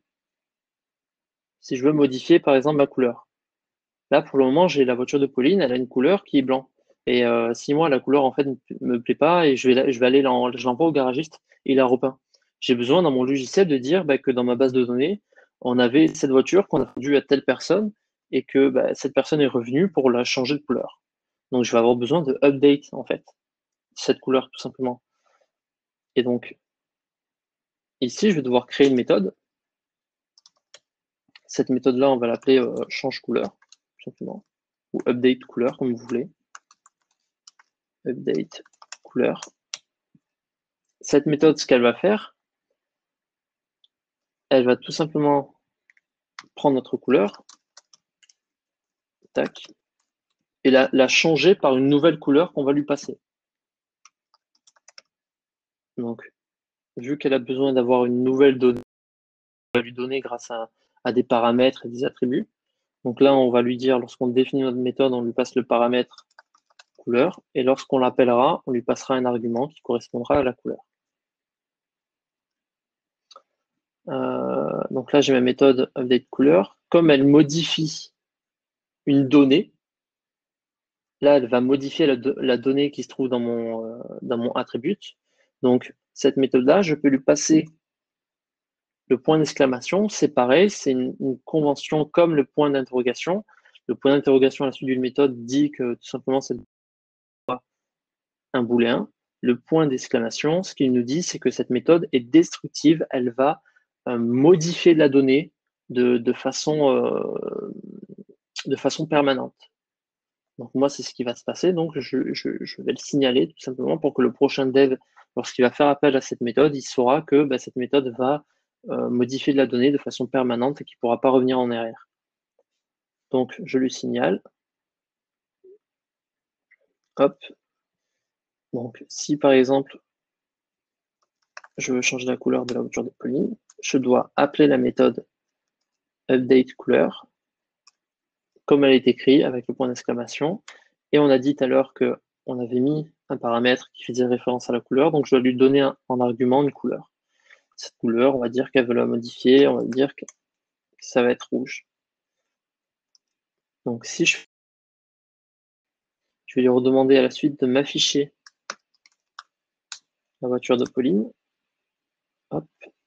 par exemple ma couleur. Là, pour le moment, j'ai la voiture de Pauline, elle a une couleur qui est blanc. Et si moi, la couleur, en fait, ne me plaît pas et je vais aller, je l'envoie au garagiste et il la repeint. J'ai besoin, dans mon logiciel, de dire que dans ma base de données, on avait cette voiture qu'on a vendue à telle personne et que cette personne est revenue pour la changer de couleur. Donc, je vais avoir besoin de update, en fait, cette couleur, tout simplement. Et donc, Ici, je vais devoir créer une méthode. Cette méthode-là, on va l'appeler change couleur, tout simplement, ou update couleur, comme vous voulez. Update couleur. Cette méthode, ce qu'elle va faire, elle va tout simplement prendre notre couleur, tac, et la changer par une nouvelle couleur qu'on va lui passer. Donc, vu qu'elle a besoin d'avoir une nouvelle donnée, on va lui donner grâce à des paramètres et des attributs. Donc là, on va lui dire, lorsqu'on définit notre méthode, on lui passe le paramètre couleur, et lorsqu'on l'appellera, on lui passera un argument qui correspondra à la couleur. Donc là, j'ai ma méthode update couleur. Comme elle modifie une donnée, là, elle va modifier la donnée qui se trouve dans mon attribut. Donc, cette méthode-là, je peux lui passer le point d'exclamation. C'est pareil, c'est une convention comme le point d'interrogation. Le point d'interrogation à la suite d'une méthode dit que tout simplement, c'est un booléen. Le point d'exclamation, ce qu'il nous dit, c'est que cette méthode est destructive. Elle va modifier la donnée de façon permanente. Donc moi, c'est ce qui va se passer. Donc je vais le signaler tout simplement pour que le prochain dev, lorsqu'il va faire appel à cette méthode, il saura que cette méthode va modifier de la donnée de façon permanente et qu'il ne pourra pas revenir en arrière. Donc je lui signale. Hop. Donc si par exemple, je veux changer la couleur de la voiture de Pauline, je dois appeler la méthode update couleur comme elle est écrite avec le point d'exclamation. Et on a dit tout à l'heure qu'on avait mis un paramètre qui faisait référence à la couleur, donc je dois lui donner en argument une couleur. Cette couleur, on va dire qu'elle veut la modifier, on va dire que ça va être rouge. Donc si je vais lui redemander à la suite de m'afficher la voiture de Pauline. Hop.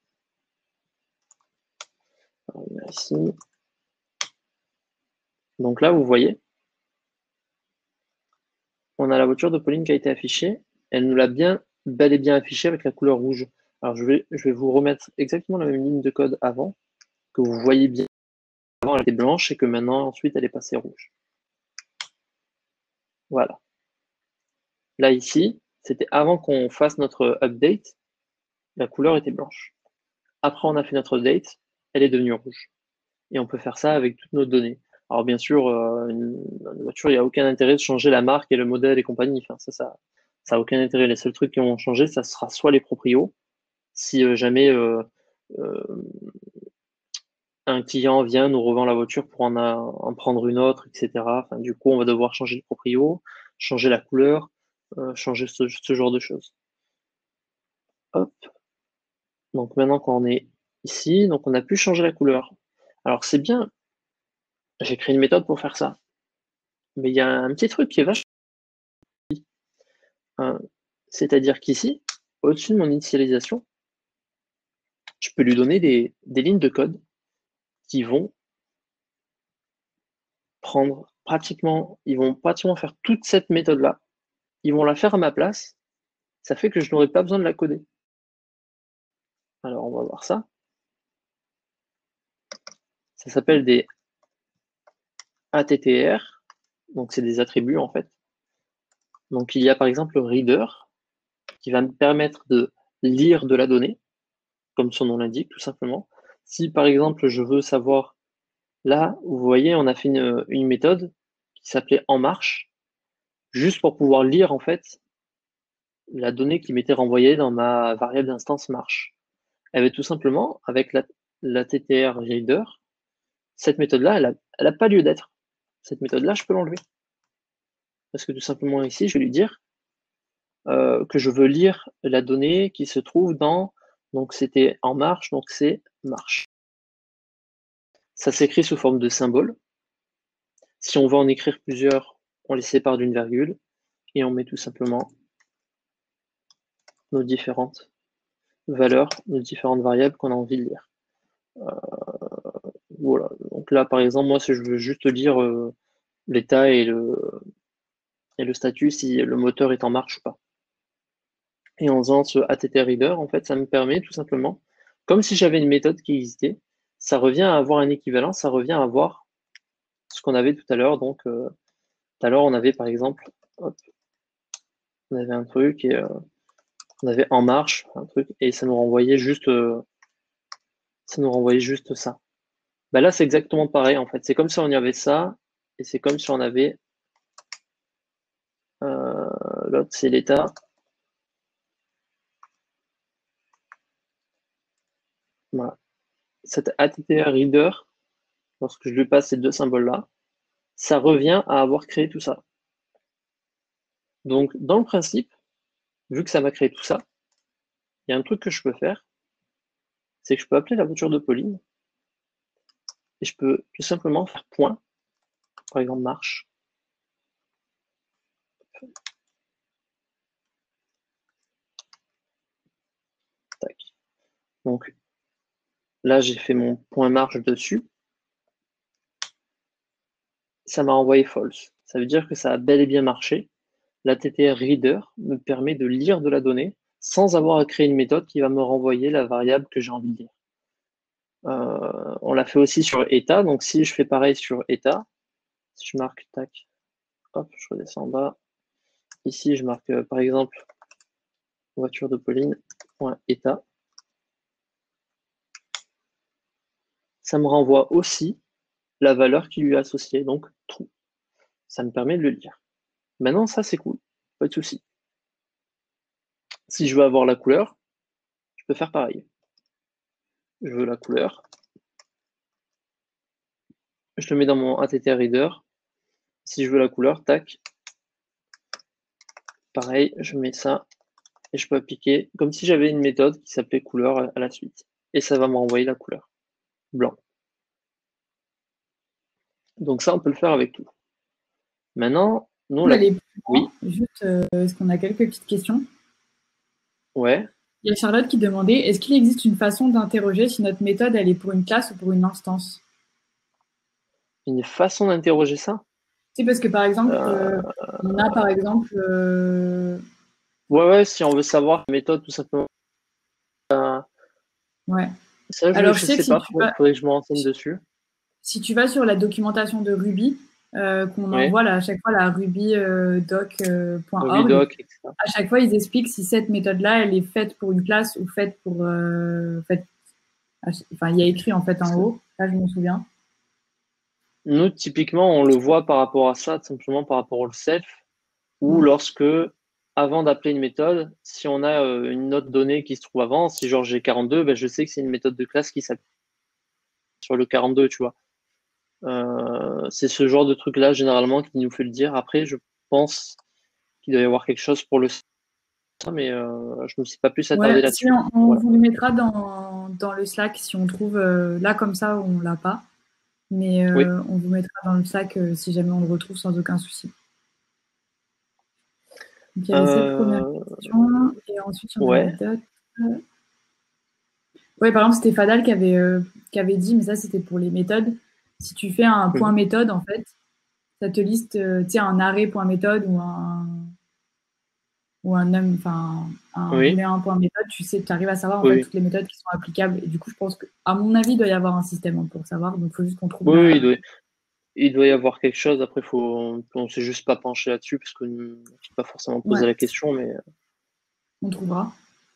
Alors, ici. Donc là, vous voyez, on a la voiture de Pauline qui a été affichée. Elle nous l'a bel et bien affichée avec la couleur rouge. Alors je vais vous remettre exactement la même ligne de code avant, que vous voyez bien. Avant, elle était blanche et que maintenant, ensuite, elle est passée rouge. Voilà. Là, ici, c'était avant qu'on fasse notre update, la couleur était blanche. Après, on a fait notre update, elle est devenue rouge. Et on peut faire ça avec toutes nos données. Alors, bien sûr, une voiture, il n'y a aucun intérêt de changer la marque et le modèle et compagnie. Enfin, ça n'a aucun intérêt. Les seuls trucs qui vont changer, ça sera soit les proprios, si jamais un client vient, nous revend la voiture pour en prendre une autre, etc. Enfin, du coup, on va devoir changer le proprio, changer la couleur, changer ce genre de choses. Hop. Donc maintenant qu'on est ici, donc on a pu changer la couleur. Alors c'est bien, j'ai créé une méthode pour faire ça. Mais il y a un petit truc qui est vachement. C'est-à-dire qu'ici, au-dessus de mon initialisation, je peux lui donner des lignes de code qui vont ils vont pratiquement faire toute cette méthode-là. Ils vont la faire à ma place. Ça fait que je n'aurai pas besoin de la coder. Alors, on va voir ça. Ça s'appelle des ATTR. Donc, c'est des attributs, en fait. Donc, il y a par exemple le reader qui va me permettre de lire de la donnée, comme son nom l'indique, tout simplement. Si, par exemple, je veux savoir, là, vous voyez, on a fait une méthode qui s'appelait en marche, juste pour pouvoir lire, en fait, la donnée qui m'était renvoyée dans ma variable d'instance marche. Elle va tout simplement, avec la TTR reader, cette méthode-là, elle n'a pas lieu d'être. Cette méthode-là, je peux l'enlever. Parce que tout simplement ici, je vais lui dire que je veux lire la donnée qui se trouve dans, donc c'était en marche, donc c'est marche. Ça s'écrit sous forme de symbole. Si on veut en écrire plusieurs, on les sépare d'une virgule et on met tout simplement nos différentes valeurs, nos différentes variables qu'on a envie de lire. Voilà. Donc là, par exemple, moi, si je veux juste lire l'état et le statut, si le moteur est en marche ou pas. Et en faisant ce ATT Reader, en fait, ça me permet tout simplement Comme si j'avais une méthode qui existait, ça revient à avoir un équivalent, ça revient à avoir ce qu'on avait tout à l'heure. Donc, tout à l'heure, on avait par exemple, hop, on avait un truc et on avait en marche un truc et ça nous renvoyait juste ça. Bah là, c'est exactement pareil en fait. C'est comme si on y avait ça et c'est comme si on avait l'autre, c'est l'état. Voilà. Cet ATTR reader, lorsque je lui passe ces deux symboles-là, ça revient à avoir créé tout ça. Donc, dans le principe, vu que ça m'a créé tout ça, il y a un truc que je peux faire, c'est que je peux appeler la voiture de Pauline et je peux tout simplement faire point, par exemple marche. Tac. Donc là, j'ai fait mon point marche dessus. Ça m'a envoyé false. Ça veut dire que ça a bel et bien marché. L'ATTR reader me permet de lire de la donnée sans avoir à créer une méthode qui va me renvoyer la variable que j'ai envie de lire. On l'a fait aussi sur état. Donc si je fais pareil sur état, si je marque tac, hop, je redescends en bas. Ici, je marque par exemple voiture de Pauline, point état. Ça me renvoie aussi la valeur qui lui est associée, donc true. Ça me permet de le lire. Maintenant, ça c'est cool, pas de souci. Si je veux avoir la couleur, je peux faire pareil. Je veux la couleur. Je le mets dans mon ATT Reader. Si je veux la couleur, tac. Pareil, je mets ça et je peux appliquer comme si j'avais une méthode qui s'appelait couleur à la suite. Et ça va me renvoyer la couleur. Blanc. Donc ça, on peut le faire avec tout. Maintenant, nous, Pour aller plus oui, loin, juste, est-ce qu'on a quelques petites questions? ouais. Il y a Charlotte qui demandait, est-ce qu'il existe une façon d'interroger si notre méthode, elle est pour une classe ou pour une instance? Une façon d'interroger ça. C'est parce que, par exemple, Euh, on a, par exemple, ouais, si on veut savoir la méthode, tout simplement. ouais. Ça, Alors, je je sais que sais pas, faudrait que je me renseigne dessus. si tu vas sur la documentation de Ruby, qu'on Oui, envoie là, à chaque fois la rubydoc.org, Rubydoc, etc. à chaque fois, ils expliquent si cette méthode-là, elle est faite pour une classe ou faite pour... enfin, il y a écrit en fait en haut, là, je m'en souviens. Nous, typiquement, on le voit par rapport à ça, simplement par rapport au self, ou Mm. lorsque, avant d'appeler une méthode, si on a une autre donnée qui se trouve avant, si genre j'ai 42, ben, je sais que c'est une méthode de classe qui s'applique sur le 42, tu vois. C'est ce genre de truc-là, généralement, qui nous fait le dire. Après, je pense qu'il doit y avoir quelque chose pour le ça, mais je ne me suis pas plus attardé Ouais, si là-dessus. on Voilà. vous le mettra dans le Slack si on trouve là comme ça où on l'a pas. Mais Oui. on vous mettra dans le Slack si jamais on le retrouve sans aucun souci. Donc il y avait cette première Euh, question et ensuite il y en avait ouais. d'autres. Ouais, par exemple, c'était Fadal qui avait dit, mais ça c'était pour les méthodes. Si tu fais un point Mhm. méthode, en fait, ça te liste, tu sais, un arrêt point méthode ou un num, enfin un Oui. booléen point méthode, tu sais, tu arrives à savoir en fait Oui. toutes les méthodes qui sont applicables. Et du coup, je pense que, à mon avis, il doit y avoir un système pour savoir. Donc, il faut juste qu'on trouve Oui, oui, la. il doit y avoir quelque chose. Après, on s'est juste pas penché là-dessus parce qu'on ne s'est pas forcément Ouais, posé la question, mais on trouvera.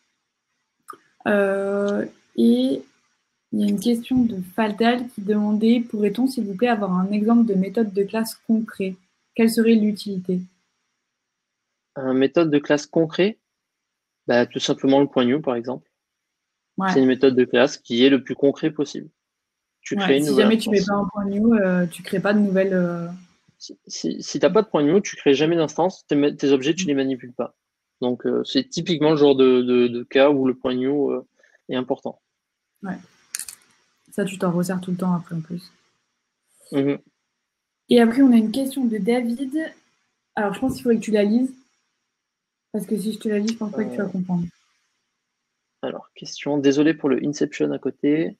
Et il y a une question de Fadal qui demandait, pourrait-on, s'il vous plaît, avoir un exemple de méthode de classe concret? Quelle serait l'utilité? un méthode de classe concret, bah, tout simplement le point new, par exemple. Ouais. C'est une méthode de classe qui est le plus concret possible. Tu Ouais, crées une si nouvelle jamais tu mets pas instance. un point new, tu crées pas de nouvelles. Si tu n'as pas de point new, tu crées jamais d'instance, tes objets, tu les manipules pas. Donc, c'est typiquement le genre de cas où le point new est important. Ouais, ça tu t'en resserres tout le temps après en plus. Mhm. Et après, on a une question de David. Alors, je pense qu'il faudrait que tu la lises, parce que si je te la lis, je pense pas que tu vas Euh, comprendre. alors, question. Désolé pour le Inception à côté.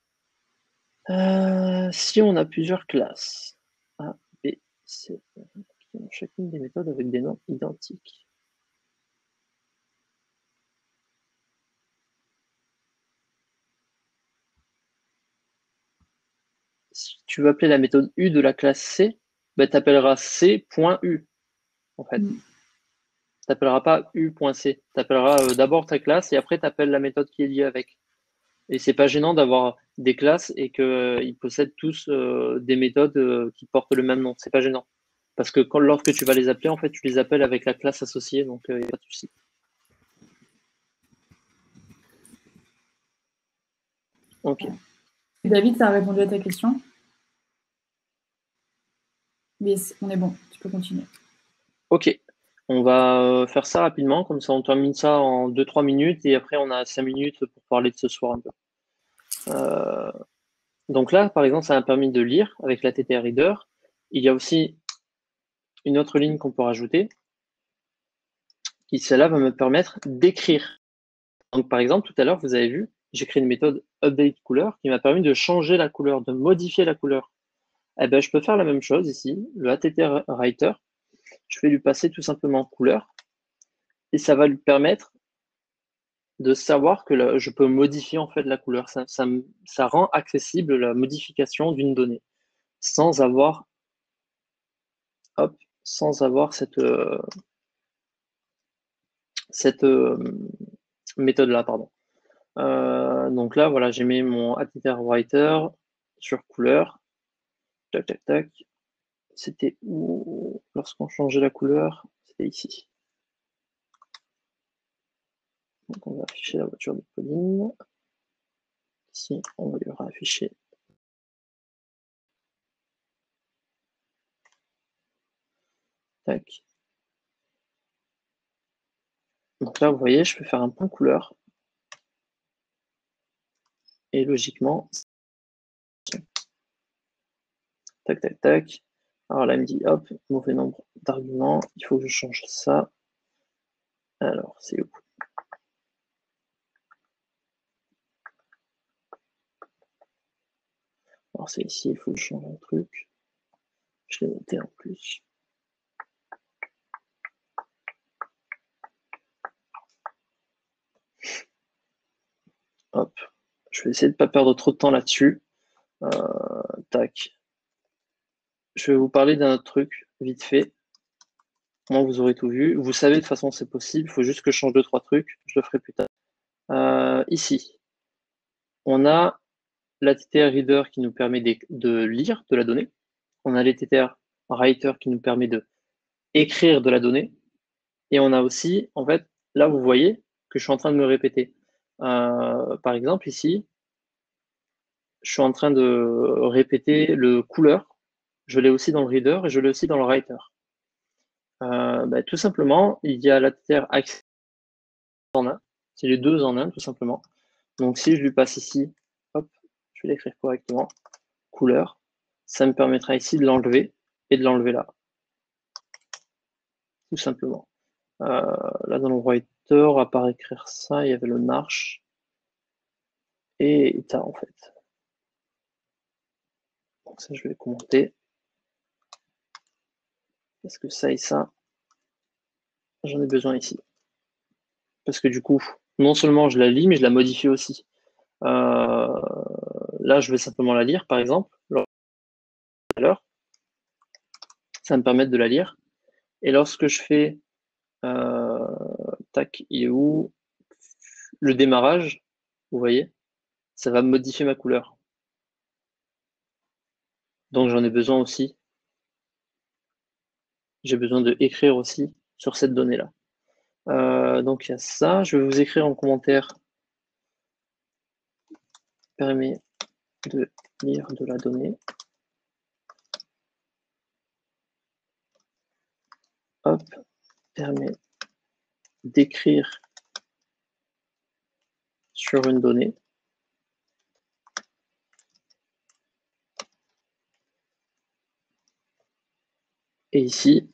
Si on a plusieurs classes, A, B, C, qui ont chacune des méthodes avec des noms identiques. tu veux appeler la méthode U de la classe C, ben, tu appelleras C.U, en fait. Tu n'appelleras pas U.C. Tu appelleras d'abord ta classe et après tu appelles la méthode qui est liée avec. Et c'est pas gênant d'avoir des classes et qu'ils possèdent tous des méthodes qui portent le même nom. C'est pas gênant. Parce que lorsque tu vas les appeler, en fait, tu les appelles avec la classe associée, donc il n'y a pas de souci. Ok. David, ça a répondu à ta question? Yes, on est bon, tu peux continuer. Ok. On va faire ça rapidement, comme ça on termine ça en 2-3 minutes et après on a 5 minutes pour parler de ce soir un peu. Donc là, par exemple, ça m'a permis de lire avec la TTR Reader. Il y a aussi une autre ligne qu'on peut rajouter, qui celle-là va me permettre d'écrire. Donc par exemple, tout à l'heure, vous avez vu, j'ai créé une méthode update couleur qui m'a permis de changer la couleur, de modifier la couleur. Eh ben, je peux faire la même chose ici, le ATT Writer. Je vais lui passer tout simplement couleur et ça va lui permettre de savoir que je peux modifier en fait la couleur. Ça rend accessible la modification d'une donnée sans avoir, sans avoir cette méthode-là, pardon. Donc là, voilà, j'ai mis mon ATTR Writer sur couleur. Tac, tac, tac. C'était où lorsqu'on changeait la couleur? C'était ici. Donc on va afficher la voiture de Pauline. Ici, on va lui réafficher. Tac. Donc là, vous voyez, je peux faire un point couleur. Et logiquement, tac, tac, tac. Alors là, il me dit, hop, mauvais nombre d'arguments. Il faut que je change ça. Alors, c'est où? Alors, c'est ici, il faut que je change un truc. Je l'ai noté en plus. Hop. Je vais essayer de ne pas perdre trop de temps là-dessus. Tac. Je vais vous parler d'un autre truc, vite fait. Moi, vous aurez tout vu. Vous savez, de toute façon, c'est possible. Il faut juste que je change 2-3 trucs. Je le ferai plus tard. Ici, on a l'ATTR Reader qui nous permet de lire de la donnée. On a l'ATTR Writer qui nous permet de écrire de la donnée. Et on a aussi, en fait, là, vous voyez que je suis en train de me répéter. Par exemple, ici, je suis en train de répéter le couleur. Je l'ai aussi dans le Reader et je l'ai aussi dans le Writer. Tout simplement, il y a l'ATTR Access en un. C'est les deux en un, tout simplement. Donc, si je lui passe ici, hop, je vais l'écrire correctement, couleur, ça me permettra ici de l'enlever et de l'enlever là. Tout simplement. Là, dans le writer, à part écrire ça, il y avait le marche et état, en fait. Donc, ça, je vais commenter. Parce que ça et ça, j'en ai besoin ici. Parce que du coup, non seulement je la lis, mais je la modifie aussi. Là, je vais simplement la lire, par exemple. Alors, ça va me permettre de la lire. Et lorsque je fais tac, il est où? Le démarrage, vous voyez, ça va modifier ma couleur. Donc j'en ai besoin aussi. J'ai besoin de écrire aussi sur cette donnée-là. Donc il y a ça. Je vais vous écrire en commentaire. Permet de lire de la donnée. Hop, permet d'écrire sur une donnée. Et ici,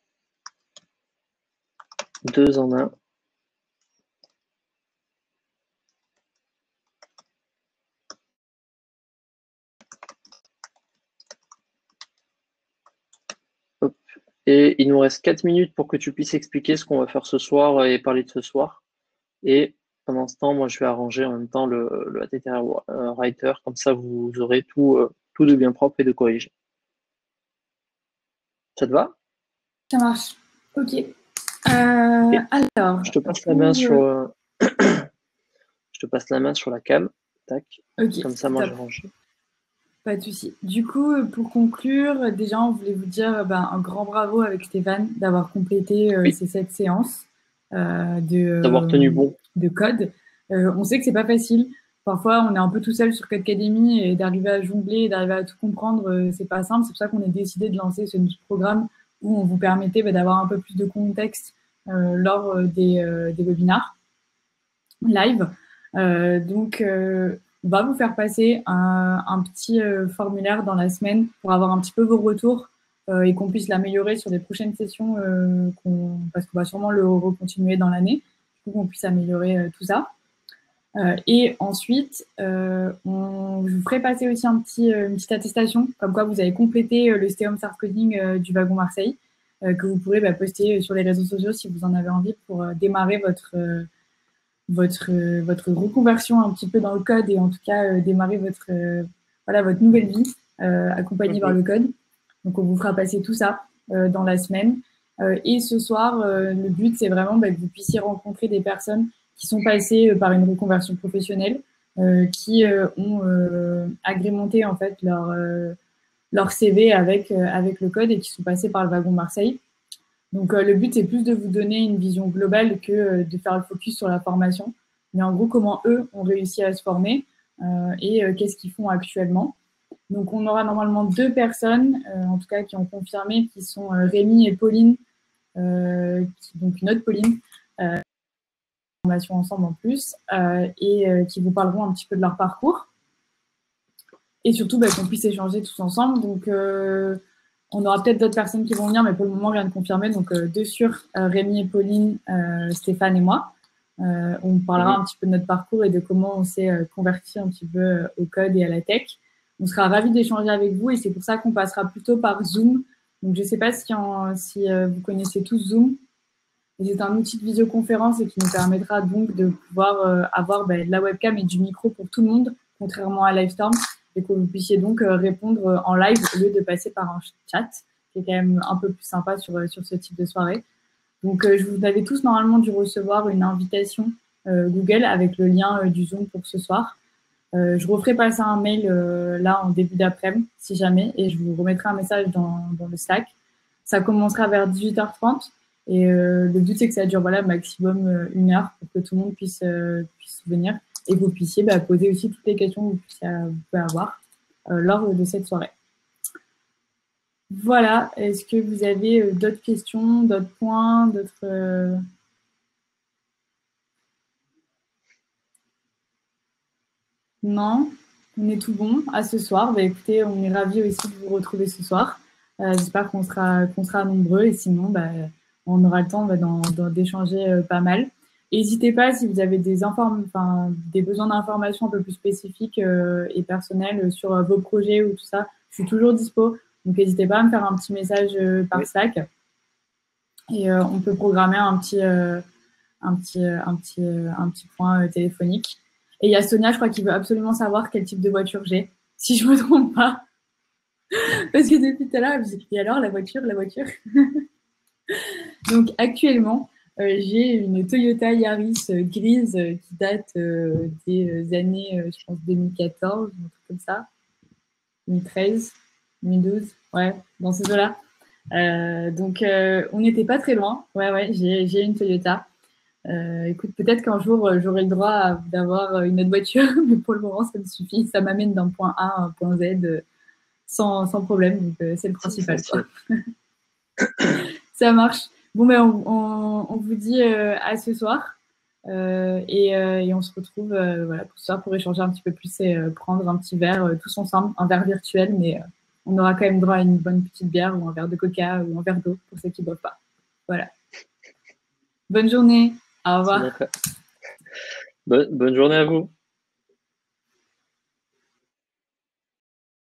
2 en 1. Hop. Et il nous reste 4 minutes pour que tu puisses expliquer ce qu'on va faire ce soir et parler de ce soir. Et pendant ce temps, moi, je vais arranger en même temps le ATTR Writer. Comme ça, vous aurez tout tout devient propre et de corriger. Ça te va? Ça marche. Ok. Alors, je te passe la main sur je te passe la main sur la cam. Tac. Ok, comme ça, moi, top. j'ai rangé. Pas de souci. Du coup, pour conclure, déjà, on voulait vous dire un grand bravo avec Stéphane d'avoir complété Oui. ces 7 séances D'avoir tenu bon. de code. On sait que c'est pas facile. Parfois, on est un peu tout seul sur Codecademy et d'arriver à jongler, d'arriver à tout comprendre, c'est pas simple. C'est pour ça qu'on a décidé de lancer ce programme où on vous permettait d'avoir un peu plus de contexte lors des webinars live. Donc, on va vous faire passer un petit formulaire dans la semaine pour avoir un petit peu vos retours et qu'on puisse l'améliorer sur les prochaines sessions parce qu'on va sûrement le recontinuer dans l'année, pour qu'on puisse améliorer tout ça. Et ensuite, je vous ferai passer aussi une petite attestation, comme quoi vous avez complété le Steom Start Coding du Wagon Marseille, que vous pourrez poster sur les réseaux sociaux si vous en avez envie pour démarrer votre reconversion un petit peu dans le code et en tout cas démarrer votre nouvelle vie accompagnée par le code. Donc, on vous fera passer tout ça dans la semaine. Et ce soir, le but, c'est vraiment que vous puissiez rencontrer des personnes qui sont passées par une reconversion professionnelle, qui ont agrémenté en fait leur CV avec le code et qui sont passées par le Wagon Marseille. Donc, le but, c'est plus de vous donner une vision globale que de faire le focus sur la formation. Mais en gros, comment eux ont réussi à se former et qu'est-ce qu'ils font actuellement. Donc, on aura normalement 2 personnes, en tout cas, qui ont confirmé, qui sont Rémi et Pauline, donc une autre Pauline, formation ensemble en plus, et qui vous parleront un petit peu de leur parcours. Et surtout, qu'on puisse échanger tous ensemble. Donc, on aura peut-être d'autres personnes qui vont venir, mais pour le moment, on vient de confirmer. Donc, de sûr, Rémi et Pauline, Stéphane et moi. On parlera un petit peu de notre parcours et de comment on s'est converti un petit peu au code et à la tech. On sera ravis d'échanger avec vous et c'est pour ça qu'on passera plutôt par Zoom. Donc, je ne sais pas si vous connaissez tous Zoom. C'est un outil de visioconférence et qui nous permettra donc de pouvoir avoir la webcam et du micro pour tout le monde, contrairement à Livestorm, et que vous puissiez donc répondre en live au lieu de passer par un chat, qui est quand même un peu plus sympa sur ce type de soirée. Donc, vous avez tous normalement dû recevoir une invitation Google avec le lien du Zoom pour ce soir. Je referai passer un mail là en début d'après-midi, si jamais, et je vous remettrai un message dans le Slack. Ça commencera vers 18h30 et le but, c'est que ça dure maximum 1 heure pour que tout le monde puisse venir et que vous puissiez poser aussi toutes les questions que vous pouvez avoir lors de cette soirée. Voilà, est-ce que vous avez d'autres questions, d'autres points, d'autres... Non, on est tout bon à ce soir. Écoutez, on est ravis aussi de vous retrouver ce soir. J'espère qu'on sera nombreux et sinon, on aura le temps d'échanger pas mal. N'hésitez pas si vous avez des besoins d'informations un peu plus spécifiques et personnels sur vos projets ou tout ça. Je suis toujours dispo. Donc, n'hésitez pas à me faire un petit message par Slack et on peut programmer un petit point téléphonique. Et il y a Sonia, je crois, qui veut absolument savoir quel type de voiture j'ai, si je ne me trompe pas. Parce que depuis tout à l'heure, elle me dit, et alors, la voiture Donc, actuellement, j'ai une Toyota Yaris grise qui date des années, je pense, 2014, un truc comme ça. 2013, 2012, ouais, dans ces eaux-là. Donc, on n'était pas très loin. Ouais, j'ai une Toyota. Écoute, peut-être qu'un jour, j'aurai le droit d'avoir une autre voiture, mais pour le moment, ça me suffit. Ça m'amène d'un point A à un point Z sans problème. Donc, c'est le principal. Quoi. Ça marche. Bon, on vous dit à ce soir. Et on se retrouve pour ce soir pour échanger un petit peu plus et prendre un petit verre tous ensemble, un verre virtuel, mais on aura quand même droit à une bonne petite bière ou un verre de coca ou un verre d'eau pour ceux qui ne boivent pas. Voilà. Bonne journée. Au revoir. Bonne journée à vous.